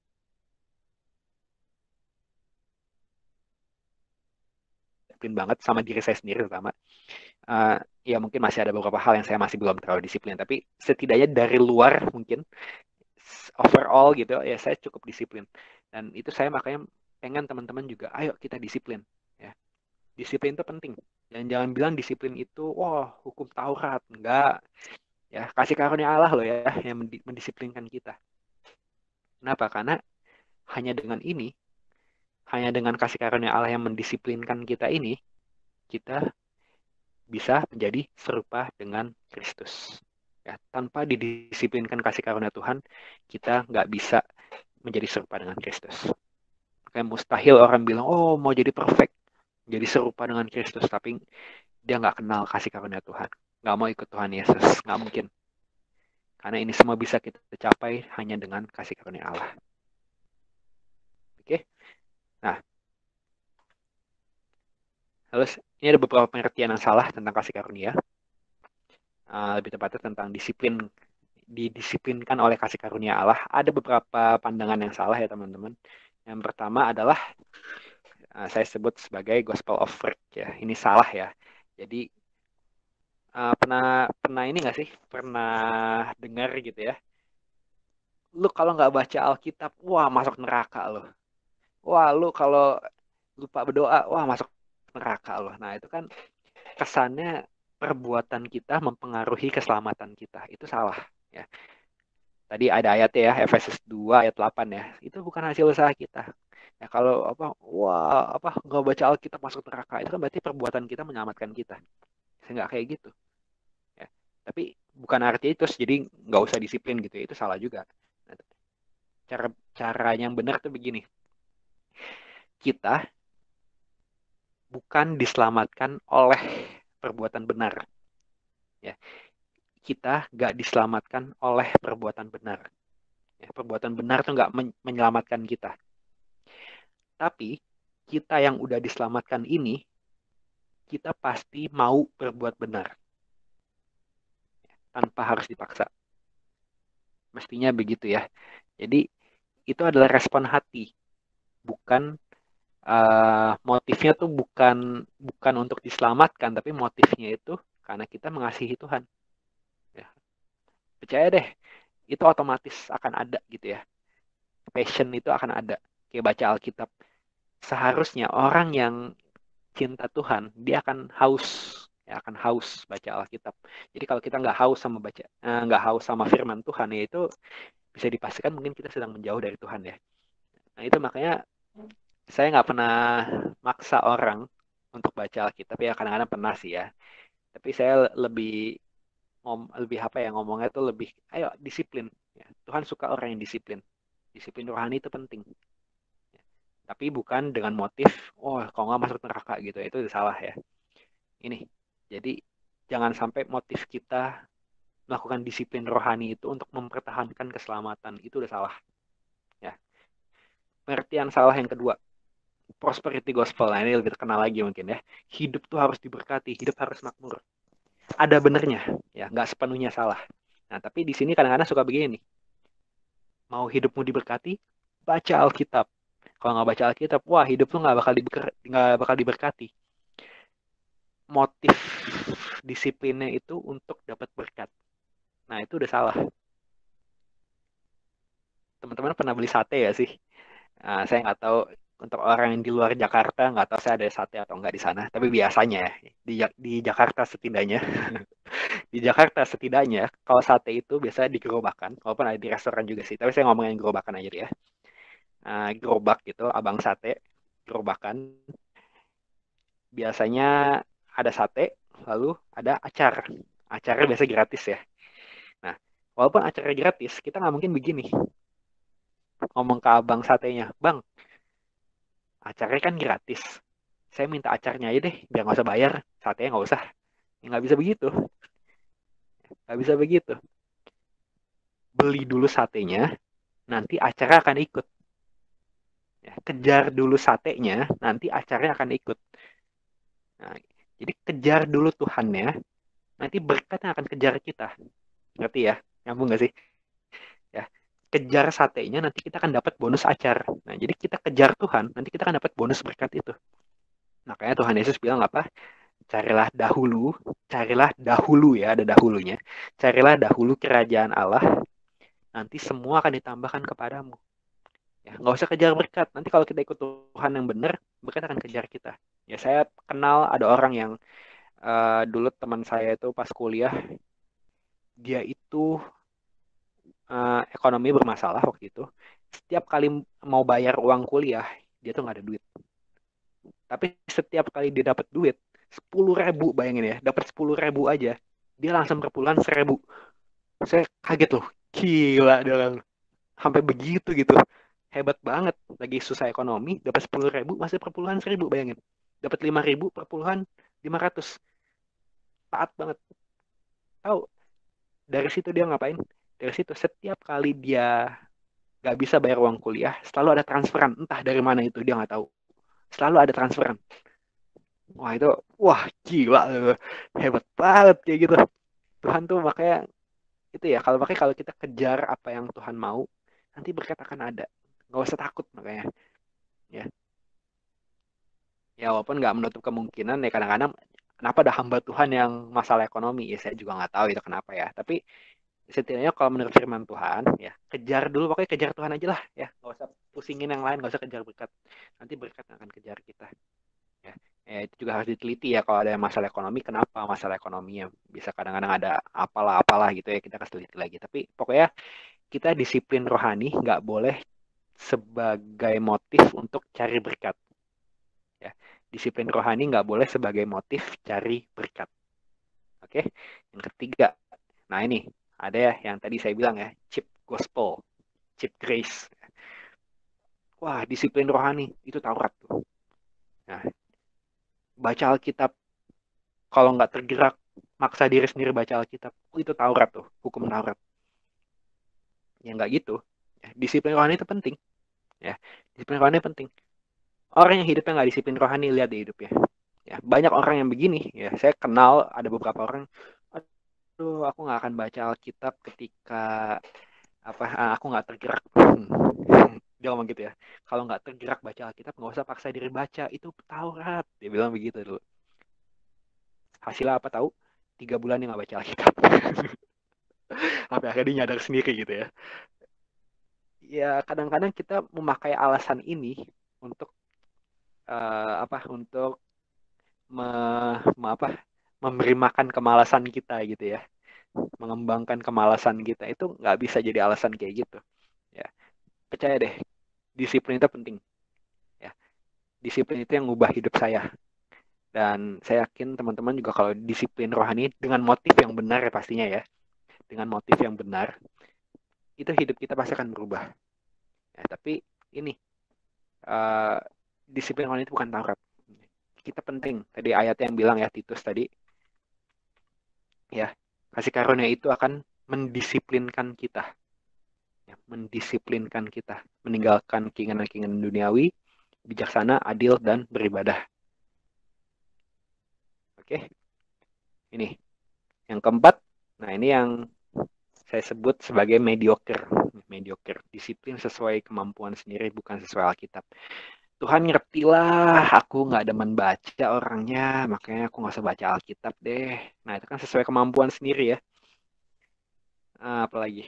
disiplin banget sama diri saya sendiri terutama. Uh, ya mungkin masih ada beberapa hal yang saya masih belum terlalu disiplin, tapi setidaknya dari luar mungkin overall gitu ya saya cukup disiplin. Dan itu saya makanya pengen teman-teman juga, ayo kita disiplin ya. Disiplin itu penting. Dan jangan bilang disiplin itu wah hukum Taurat, enggak. Ya, kasih karunia Allah loh ya yang mendisiplinkan kita. Kenapa? Karena hanya dengan ini, hanya dengan kasih karunia Allah yang mendisiplinkan kita ini, kita bisa menjadi serupa dengan Kristus. Ya, tanpa didisiplinkan kasih karunia Tuhan, kita nggak bisa menjadi serupa dengan Kristus. Kayak mustahil orang bilang, oh mau jadi perfect, jadi serupa dengan Kristus, tapi dia nggak kenal kasih karunia Tuhan, nggak mau ikut Tuhan Yesus, nggak mungkin. Karena ini semua bisa kita capai hanya dengan kasih karunia Allah. Oke, nah, lalu ini ada beberapa pengertian yang salah tentang kasih karunia. Uh, lebih tepatnya tentang disiplin, didisiplinkan oleh kasih karunia Allah. Ada beberapa pandangan yang salah ya teman-teman. Yang pertama adalah uh, saya sebut sebagai gospel of work ya. Ini salah ya. Jadi uh, pernah pernah ini nggak sih? Pernah dengar gitu ya? Lu kalau nggak baca Alkitab, wah masuk neraka lo. Wah lu kalau lupa berdoa, wah masuk neraka lo. Nah itu kan kesannya perbuatan kita mempengaruhi keselamatan kita. Itu salah ya. Tadi ada ayatnya ya, Efesus dua ayat delapan ya. Itu bukan hasil usaha kita. Ya kalau apa, wah apa nggak baca Alkitab masuk neraka, itu kan berarti perbuatan kita menyelamatkan kita. Nggak kayak gitu. Ya. Tapi bukan artinya itu jadi nggak usah disiplin gitu ya. Itu salah juga. Nah, cara cara yang benar tuh begini. Kita bukan diselamatkan oleh perbuatan benar. Ya. Kita nggak diselamatkan oleh perbuatan benar. Ya, perbuatan benar tuh nggak men- menyelamatkan kita. Tapi kita yang udah diselamatkan ini, kita pasti mau berbuat benar tanpa harus dipaksa. Mestinya begitu ya. Jadi itu adalah respon hati, bukan uh, motifnya tuh bukan bukan untuk diselamatkan, tapi motifnya itu karena kita mengasihi Tuhan. Ya. Percaya deh, itu otomatis akan ada gitu ya. Passion itu akan ada. Kayak baca Alkitab. Seharusnya orang yang cinta Tuhan, dia akan haus, ya akan haus baca Alkitab. Jadi kalau kita nggak haus sama baca, eh, nggak haus sama firman Tuhan, ya itu bisa dipastikan mungkin kita sedang menjauh dari Tuhan ya. Nah itu makanya saya nggak pernah maksa orang untuk baca Alkitab ya, kadang-kadang pernah sih ya. Tapi saya lebih ngom lebih apa ya ngomongnya tuh lebih, ayo disiplin. Ya. Tuhan suka orang yang disiplin. Disiplin rohani itu penting. Ya. Tapi bukan dengan motif, oh kalau nggak masuk neraka gitu, itu udah salah ya. Ini, jadi jangan sampai motif kita melakukan disiplin rohani itu untuk mempertahankan keselamatan, itu udah salah. Ya. Pengertian salah yang kedua, prosperity gospel. Nah, ini lebih terkenal lagi mungkin ya. Hidup tuh harus diberkati, hidup harus makmur. Ada benernya, ya, nggak sepenuhnya salah. Nah, tapi di sini kadang-kadang suka begini. Mau hidupmu diberkati, baca Alkitab. Kalau nggak baca Alkitab, wah hidup lu nggak bakal diber- nggak bakal diberkati. Motif disiplinnya itu untuk dapat berkat. Nah, itu udah salah. Teman-teman pernah beli sate ya sih? Nah, saya nggak tahu untuk orang yang di luar Jakarta, nggak tahu saya ada sate atau nggak di sana. Tapi biasanya ya, di, di Jakarta setidaknya, di Jakarta setidaknya, kalau sate itu biasanya di gerobakan, walaupun ada di restoran juga sih. Tapi saya ngomongin gerobakan aja ya. Nah, gerobak gitu, abang sate, gerobakan. Biasanya ada sate, lalu ada acar. Acarnya biasa gratis ya. Nah, walaupun acarnya gratis, kita nggak mungkin begini. Ngomong ke abang satenya, bang, acarnya kan gratis. Saya minta acarnya aja deh, biar nggak usah bayar. Satenya nggak usah. Ya, nggak bisa begitu. Nggak bisa begitu. Beli dulu satenya, nanti acara akan ikut. Ya, kejar dulu satenya, nanti acaranya akan ikut. Nah, jadi kejar dulu Tuhannya, nanti berkatnya akan kejar kita. Ngerti ya? Nyambung nggak sih? Ya, kejar satenya, nanti kita akan dapat bonus acar. Nah, jadi kita kejar Tuhan, nanti kita akan dapat bonus berkat itu. Makanya Tuhan Yesus bilang apa? Carilah dahulu, carilah dahulu ya, ada dahulunya. Carilah dahulu kerajaan Allah, nanti semua akan ditambahkan kepadamu. Ya, nggak usah kejar berkat. Nanti kalau kita ikut Tuhan yang benar, berkat akan kejar kita. Ya, saya kenal ada orang yang uh, dulu teman saya itu pas kuliah, dia itu uh, ekonomi bermasalah waktu itu. Setiap kali mau bayar uang kuliah, dia tuh nggak ada duit. Tapi setiap kali dia dapat duit, sepuluh ribu bayangin ya, dapat sepuluh ribu aja, dia langsung perpuluhan seribu. Saya kaget loh, gila dia orang. Sampai begitu gitu. Hebat banget, lagi susah ekonomi, dapat sepuluh ribu, masih perpuluhan seribu bayangin. Dapat lima ribu, perpuluhan lima ratus. Taat banget. Tahu, dari situ dia ngapain? Dari situ setiap kali dia nggak bisa bayar uang kuliah, selalu ada transferan. Entah dari mana itu, dia nggak tahu. Selalu ada transferan. Wah itu, wah gila. Hebat banget kayak gitu. Tuhan tuh makanya, itu ya, kalau makanya kalau kita kejar apa yang Tuhan mau, nanti berkat akan ada. Nggak usah takut makanya. Ya, ya walaupun nggak menutup kemungkinan ya kadang-kadang kenapa ada hamba Tuhan yang masalah ekonomi ya saya juga nggak tahu itu kenapa ya. Tapi setidaknya kalau menurut firman Tuhan ya kejar dulu, pokoknya kejar Tuhan aja lah ya, nggak usah pusingin yang lain, nggak usah kejar berkat, nanti berkat akan kejar kita ya. Ya itu juga harus diteliti ya, kalau ada masalah ekonomi kenapa masalah ekonominya bisa kadang-kadang ada apalah apalah gitu ya, kita kasih teliti lagi. Tapi pokoknya kita disiplin rohani nggak boleh sebagai motif untuk cari berkat ya. Disiplin rohani nggak boleh sebagai motif cari berkat. Oke, yang ketiga, nah ini ada ya yang tadi saya bilang ya, cheap gospel, cheap grace. Wah, disiplin rohani itu Taurat tuh. Nah, baca Alkitab kalau nggak tergerak, maksa diri sendiri baca Alkitab, oh, itu Taurat tuh, hukum Taurat. Ya nggak gitu. Ya, disiplin rohani itu penting. Ya, disiplin rohani penting. Orang yang hidupnya nggak disiplin rohani, lihat di hidupnya. Ya, banyak orang yang begini. Ya, saya kenal ada beberapa orang. Aduh, aku nggak akan baca Alkitab ketika apa ah, aku nggak tergerak. Hmm. Dia ngomong gitu ya. Kalau nggak tergerak baca Alkitab, nggak usah paksa diri baca. Itu Taurat. Dia bilang begitu dulu. Hasilnya apa tahu? Tiga bulan dia nggak baca Alkitab. Sampai akhirnya dia nyadar sendiri gitu ya. Ya kadang-kadang kita memakai alasan ini untuk uh, apa? Untuk me, me, apa? memberi makan kemalasan kita gitu ya. Mengembangkan kemalasan kita itu nggak bisa jadi alasan kayak gitu. Ya percaya deh, disiplin itu penting. Ya, disiplin itu yang ngubah hidup saya. Dan saya yakin teman-teman juga kalau disiplin rohani dengan motif yang benar ya pastinya ya. Dengan motif yang benar, itu hidup kita pasti akan berubah. Ya, tapi ini, uh, disiplin rohani itu bukan Taurat. Kita penting. Tadi ayatnya yang bilang ya, Titus tadi, ya kasih karunia itu akan mendisiplinkan kita. Ya, mendisiplinkan kita. Meninggalkan keinginan-keinginan duniawi, bijaksana, adil, dan beribadah. Oke, ini. Yang keempat, nah ini yang saya sebut sebagai mediocre. Mediocre, disiplin sesuai kemampuan sendiri, bukan sesuai Alkitab. Tuhan ngertilah aku nggak demen baca orangnya, makanya aku nggak usah baca Alkitab deh. Nah itu kan sesuai kemampuan sendiri ya. Ah, apalagi,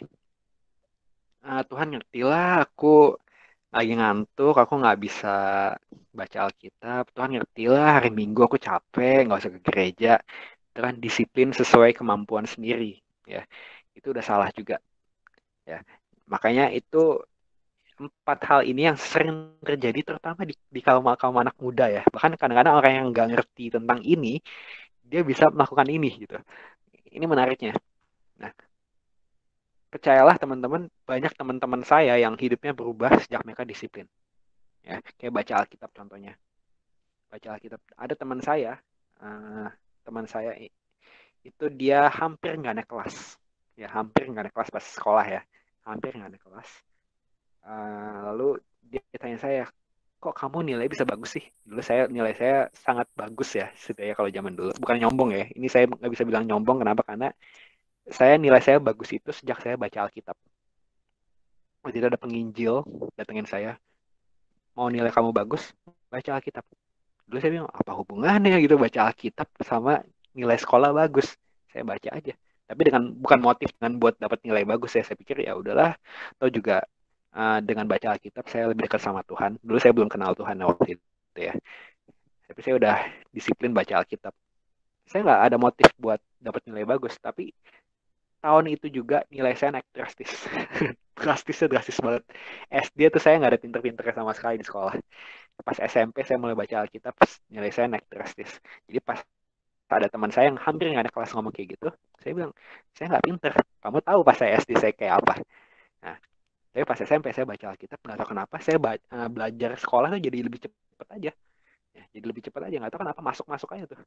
ah, Tuhan ngertilah aku lagi ngantuk, aku nggak bisa baca Alkitab. Tuhan ngertilah hari Minggu aku capek, nggak usah ke gereja. Itu kan disiplin sesuai kemampuan sendiri ya. Itu udah salah juga ya. Makanya itu empat hal ini yang sering terjadi terutama di, di kaum kaum anak muda ya. Bahkan kadang-kadang orang yang nggak ngerti tentang ini dia bisa melakukan ini gitu. Ini menariknya. Nah, percayalah teman-teman, banyak teman-teman saya yang hidupnya berubah sejak mereka disiplin. Ya, kayak baca Alkitab contohnya. Baca Alkitab. Ada teman saya, uh, teman saya itu dia hampir nggak naik kelas. Ya, hampir nggak naik kelas pas sekolah ya. Hampir nggak naik kelas. Uh, lalu dia tanya saya, kok kamu nilai bisa bagus sih? Dulu saya nilai saya sangat bagus ya, setidaknya kalau zaman dulu. Bukan nyombong ya. Ini saya nggak bisa bilang nyombong. Kenapa? Karena saya nilai saya bagus itu sejak saya baca Alkitab. Waktu itu ada penginjil datengin saya, mau nilai kamu bagus, baca Alkitab. Dulu saya bilang, apa hubungannya gitu baca Alkitab sama nilai sekolah bagus? Saya baca aja. Tapi dengan bukan motif dengan buat dapat nilai bagus ya. Saya pikir ya udahlah. Atau juga uh, dengan baca Alkitab saya lebih dekat sama Tuhan. Dulu saya belum kenal Tuhan waktu itu ya. Tapi saya udah disiplin baca Alkitab. Saya nggak ada motif buat dapat nilai bagus. Tapi tahun itu juga nilai saya naik drastis. Drastisnya drastis banget. S D tuh saya nggak ada pinter-pinter sama sekali di sekolah. Pas S M P saya mulai baca Alkitab, nilai saya naik drastis. Jadi pas ada teman saya yang hampir nggak ada kelas ngomong kayak gitu, saya bilang, saya nggak pinter. Kamu tahu pas saya S D saya kayak apa? Nah, tapi pas S M P saya baca Alkitab, nggak tahu kenapa saya ba- eh, belajar sekolah tuh jadi lebih cepet aja. Ya, jadi lebih cepat aja, nggak tahu kenapa masuk-masuk aja tuh.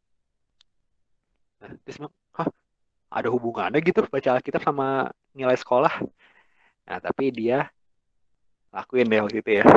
Nah, terus bilang, hah, ada hubungannya gitu baca Alkitab sama nilai sekolah? Nah, tapi dia lakuin deh waktu itu ya.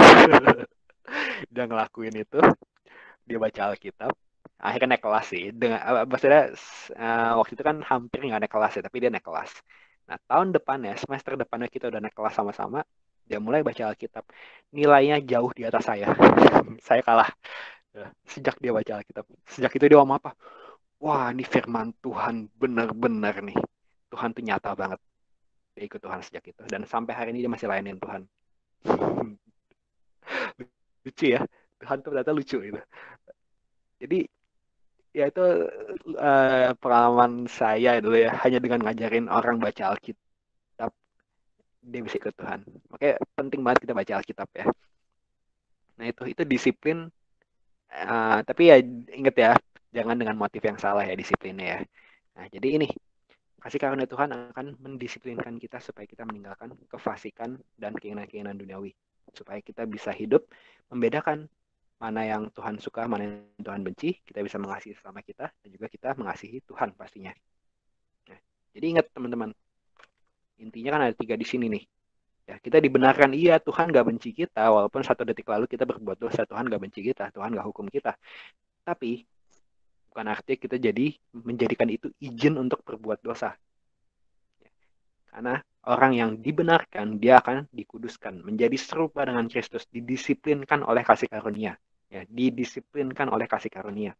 Dia ngelakuin itu, dia baca Alkitab, akhirnya naik kelas sih. Dengan uh, maksudnya uh, waktu itu kan hampir nggak naik kelas ya, tapi dia naik kelas. Nah, tahun depannya, semester depannya kita udah naik kelas sama-sama, dia mulai baca Alkitab. Nilainya jauh di atas saya. Saya kalah. Ya, sejak dia baca Alkitab. Sejak itu dia ngomong apa? Wah, ini firman Tuhan benar-benar nih. Tuhan tuh nyata banget. Dia ikut Tuhan sejak itu. Dan sampai hari ini dia masih layanin Tuhan. Lucu ya. Tuhan tuh ternyata lucu gitu. Jadi ya itu uh, pengalaman saya dulu ya, hanya dengan ngajarin orang baca Alkitab dia bisa ikut Tuhan. Makanya penting banget kita baca Alkitab ya. Nah itu itu disiplin, uh, tapi ya inget ya, jangan dengan motif yang salah ya disiplinnya ya. Nah jadi ini, kasih karunia Tuhan akan mendisiplinkan kita supaya kita meninggalkan kefasikan dan keinginan-keinginan duniawi, supaya kita bisa hidup membedakan mana yang Tuhan suka, mana yang Tuhan benci. Kita bisa mengasihi sesama kita dan juga kita mengasihi Tuhan pastinya. Nah, jadi ingat teman-teman, intinya kan ada tiga di sini nih. Ya, kita dibenarkan, iya Tuhan gak benci kita, walaupun satu detik lalu kita berbuat dosa, Tuhan gak benci kita, Tuhan gak hukum kita. Tapi bukan artinya kita jadi menjadikan itu izin untuk berbuat dosa. Karena orang yang dibenarkan, dia akan dikuduskan, menjadi serupa dengan Kristus, didisiplinkan oleh kasih karunia. Ya, didisiplinkan oleh kasih karunia.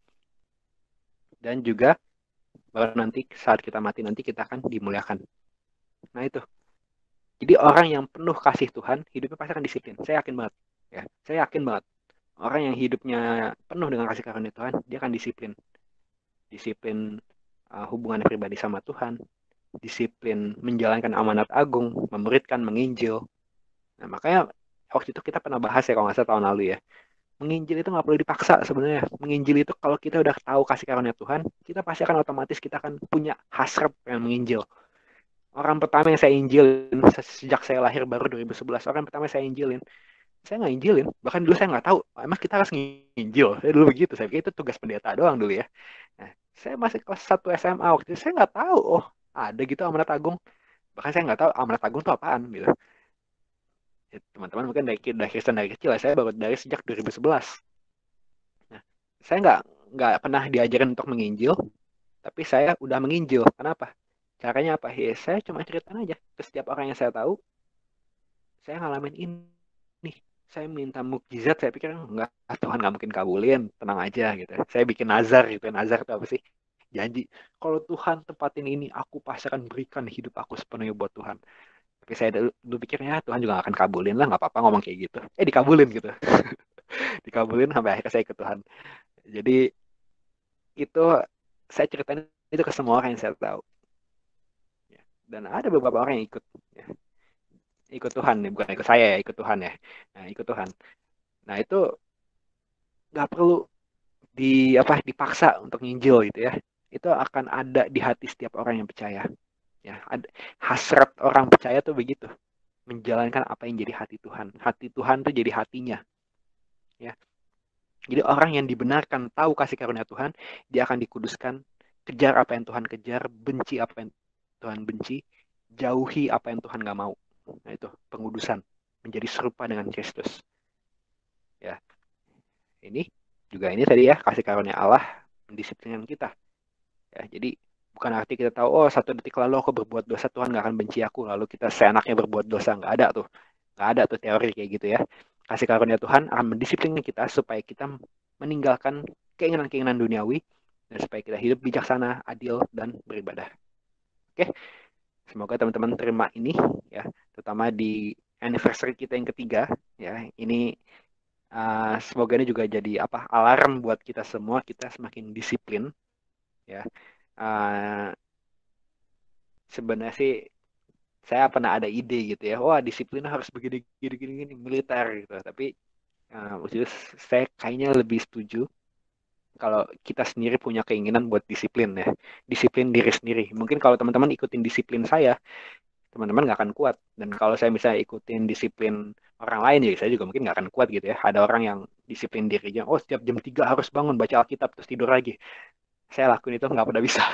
Dan juga baru nanti saat kita mati nanti kita akan dimuliakan. Nah itu. Jadi orang yang penuh kasih Tuhan, hidupnya pasti akan disiplin. Saya yakin banget. Ya, saya yakin banget. Orang yang hidupnya penuh dengan kasih karunia Tuhan, dia akan disiplin. Disiplin uh, hubungan pribadi sama Tuhan, disiplin menjalankan amanat agung, memuridkan, menginjil. Nah, makanya waktu itu kita pernah bahas ya kalau nggak salah tahun lalu ya. Menginjil itu nggak perlu dipaksa sebenarnya. Menginjil itu kalau kita udah tahu kasih karunia Tuhan, kita pasti akan otomatis kita akan punya hasrat yang menginjil. Orang pertama yang saya injilin sejak saya lahir baru dua ribu sebelas, orang pertama yang saya injilin, saya nggak injilin. Bahkan dulu saya nggak tahu, emang kita harus nginjil. Saya dulu begitu, saya pikir itu tugas pendeta doang dulu ya. Nah, saya masih kelas satu S M A waktu itu, saya nggak tahu, oh ada gitu amanat agung. Bahkan saya nggak tahu amanat agung itu apaan gitu. Ya, teman-teman mungkin dari, dari Kristen dari kecil, saya baru dari sejak dua ribu sebelas. Nah, saya nggak nggak pernah diajarin untuk menginjil, tapi saya udah menginjil. Kenapa? Caranya apa? Ya, saya cuma ceritain aja ke setiap orang yang saya tahu, saya ngalamin ini. Saya minta mukjizat, saya pikir enggak, Tuhan nggak mungkin kabulin, tenang aja gitu. Saya bikin nazar gitu. Nazar itu apa sih? Janji, kalau Tuhan tepatin ini, aku pasti akan berikan hidup aku sepenuhnya buat Tuhan. Tapi saya dulu, dulu pikirnya Tuhan juga gak akan kabulin lah, nggak apa-apa ngomong kayak gitu. Eh dikabulin gitu. Dikabulin sampai akhirnya saya ikut Tuhan. Jadi itu saya ceritain itu ke semua orang yang saya tahu. Dan ada beberapa orang yang ikut. Ya. Ikut Tuhan, bukan ikut saya ya, ikut Tuhan ya. Nah, ikut Tuhan. Nah itu nggak perlu di apa dipaksa untuk nginjil gitu ya. Itu akan ada di hati setiap orang yang percaya. Ya, ada, hasrat orang percaya tuh begitu, menjalankan apa yang jadi hati Tuhan. Hati Tuhan tuh jadi hatinya. Ya, jadi orang yang dibenarkan tahu kasih karunia Tuhan, dia akan dikuduskan. Kejar apa yang Tuhan kejar, benci apa yang Tuhan benci, jauhi apa yang Tuhan nggak mau. Nah itu pengudusan, menjadi serupa dengan Kristus. Ya, ini juga ini tadi ya kasih karunia Allah mendisiplinkan kita. Ya, jadi bukan arti kita tahu, oh satu detik lalu aku berbuat dosa, Tuhan gak akan benci aku, lalu kita seenaknya berbuat dosa. Nggak ada tuh. Nggak ada tuh teori kayak gitu ya. Kasih karunia Tuhan akan mendisiplinkan kita supaya kita meninggalkan keinginan-keinginan duniawi, dan supaya kita hidup bijaksana, adil, dan beribadah. Oke, semoga teman-teman terima ini, ya, terutama di anniversary kita yang ketiga. Ya, ini uh, semoga ini juga jadi apa alarm buat kita semua, kita semakin disiplin. Ya, uh, sebenarnya sih saya pernah ada ide gitu ya, wah disiplin harus begini gini gini, gini militer gitu. Tapi uh, saya kayaknya lebih setuju kalau kita sendiri punya keinginan buat disiplin ya, disiplin diri sendiri. Mungkin kalau teman-teman ikutin disiplin saya, teman-teman nggak akan kuat. Dan kalau saya misalnya ikutin disiplin orang lain, ya saya juga mungkin nggak akan kuat gitu ya. Ada orang yang disiplin dirinya, oh setiap jam tiga harus bangun baca Alkitab terus tidur lagi. Saya lakuin itu nggak pernah bisa.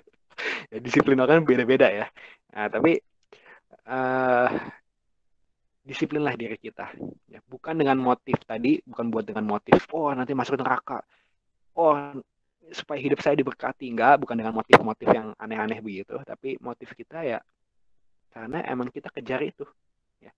Ya, disiplin orang beda-beda ya. Nah, tapi uh, disiplinlah diri kita. Ya, bukan dengan motif tadi, bukan buat dengan motif, oh nanti masuk neraka. Oh, supaya hidup saya diberkati. Enggak, bukan dengan motif-motif yang aneh-aneh begitu. Tapi motif kita ya, karena emang kita kejar itu. Ya,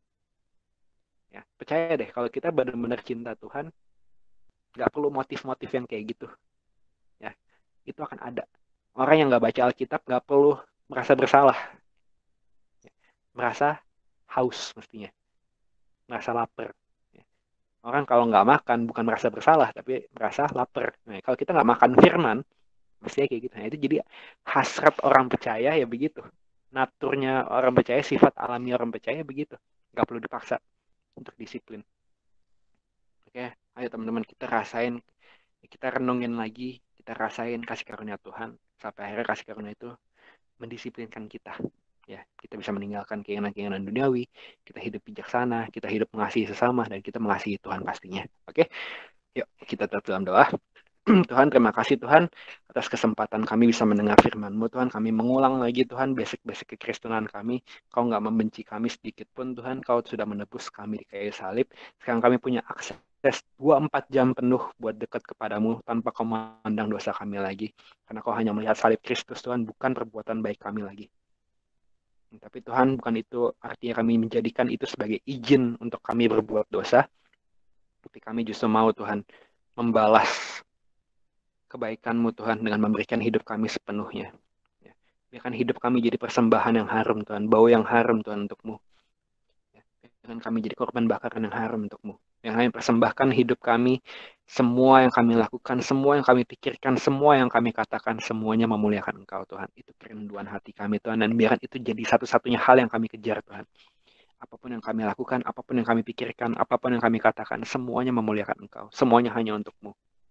ya percaya deh, kalau kita benar-benar cinta Tuhan, nggak perlu motif-motif yang kayak gitu. Ya, itu akan ada. Orang yang nggak baca Alkitab nggak perlu merasa bersalah. Ya, merasa haus mestinya. Merasa lapar. Ya. Orang kalau nggak makan bukan merasa bersalah, tapi merasa lapar. Nah, kalau kita nggak makan firman, mestinya kayak gitu. Nah, itu jadi hasrat orang percaya ya begitu. Naturnya orang percaya, sifat alami orang percaya begitu. Nggak perlu dipaksa untuk disiplin. Oke, ayo teman-teman kita rasain, kita renungin lagi, kita rasain kasih karunia Tuhan. Sampai akhirnya kasih karunia itu mendisiplinkan kita. Ya, kita bisa meninggalkan keinginan-keinginan duniawi, kita hidup bijaksana, kita hidup mengasihi sesama, dan kita mengasihi Tuhan pastinya. Oke, yuk kita tetap dalam doa. Tuhan, terima kasih Tuhan atas kesempatan kami bisa mendengar firman-Mu. Tuhan, kami mengulang lagi Tuhan basic-basic kekristenan kami. Kau nggak membenci kami sedikit pun Tuhan. Kau sudah menebus kami di kayu salib. Sekarang kami punya akses dua puluh empat jam penuh buat dekat kepadamu tanpa kau memandang dosa kami lagi. Karena kau hanya melihat salib Kristus Tuhan, bukan perbuatan baik kami lagi. Tapi Tuhan, bukan itu artinya kami menjadikan itu sebagai izin untuk kami berbuat dosa. Tapi kami justru mau Tuhan membalas kebaikan-Mu Tuhan dengan memberikan hidup kami sepenuhnya. Ya. Biarkan hidup kami jadi persembahan yang harum Tuhan, bau yang harum Tuhan untuk-Mu. Ya. Biarkan kami jadi korban bakaran yang harum untuk-Mu. Yang kami persembahkan hidup kami, semua yang kami lakukan, semua yang kami pikirkan, semua yang kami katakan, semuanya memuliakan Engkau Tuhan. Itu kerinduan hati kami Tuhan, dan biarkan itu jadi satu-satunya hal yang kami kejar Tuhan. Apapun yang kami lakukan, apapun yang kami pikirkan, apapun yang kami katakan, semuanya memuliakan Engkau. Semuanya hanya untuk-Mu.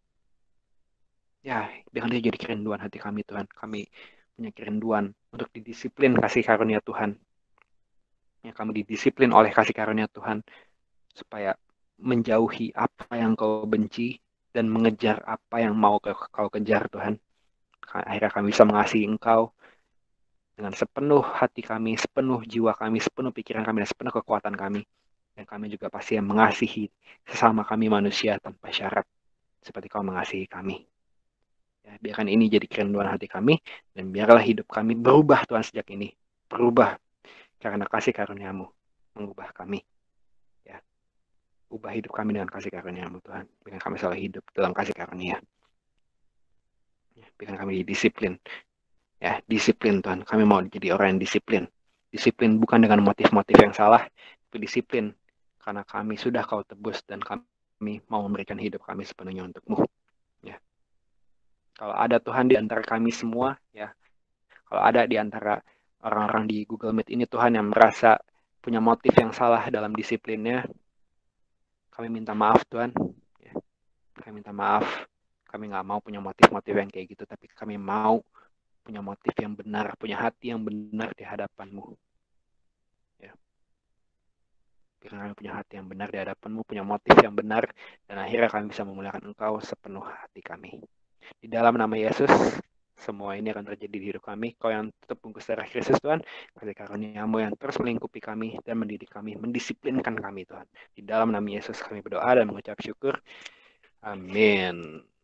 Ya, biarkan dia jadi kerinduan hati kami Tuhan. Kami punya kerinduan untuk didisiplin kasih karunia Tuhan. Ya, kami didisiplin oleh kasih karunia Tuhan supaya menjauhi apa yang Kau benci dan mengejar apa yang mau Kau kejar Tuhan. Akhirnya kami bisa mengasihi Engkau dengan sepenuh hati kami, sepenuh jiwa kami, sepenuh pikiran kami, dan sepenuh kekuatan kami. Dan kami juga pasti yang mengasihi sesama kami manusia tanpa syarat seperti Kau mengasihi kami. Ya, biarkan ini jadi kerinduan hati kami, dan biarlah hidup kami berubah Tuhan sejak ini. Berubah karena kasih karunia-Mu mengubah kami. Ya, ubah hidup kami dengan kasih karunia-Mu Tuhan. Biarkan kami selalu hidup dalam kasih karunia. Ya, biarkan kami disiplin. Ya, disiplin Tuhan. Kami mau jadi orang yang disiplin. Disiplin bukan dengan motif-motif yang salah, tapi disiplin karena kami sudah Kau tebus dan kami mau memberikan hidup kami sepenuhnya untuk-Mu. Ya. Kalau ada Tuhan di antara kami semua, ya, kalau ada di antara orang-orang di Google Meet ini Tuhan yang merasa punya motif yang salah dalam disiplinnya, kami minta maaf Tuhan. Ya, kami minta maaf. Kami nggak mau punya motif-motif yang kayak gitu, tapi kami mau punya motif yang benar, punya hati yang benar di hadapan-Mu. Ya. Biarkan kami punya hati yang benar di hadapan-Mu, punya motif yang benar, dan akhirnya kami bisa memuliakan Engkau sepenuh hati kami. Di dalam nama Yesus, semua ini akan terjadi di hidup kami. Kau yang tetap bungkus darah Kristus Tuhan, kasih karunia-Mu yang terus melingkupi kami dan mendidik kami, mendisiplinkan kami Tuhan. Di dalam nama Yesus kami berdoa dan mengucap syukur. Amin.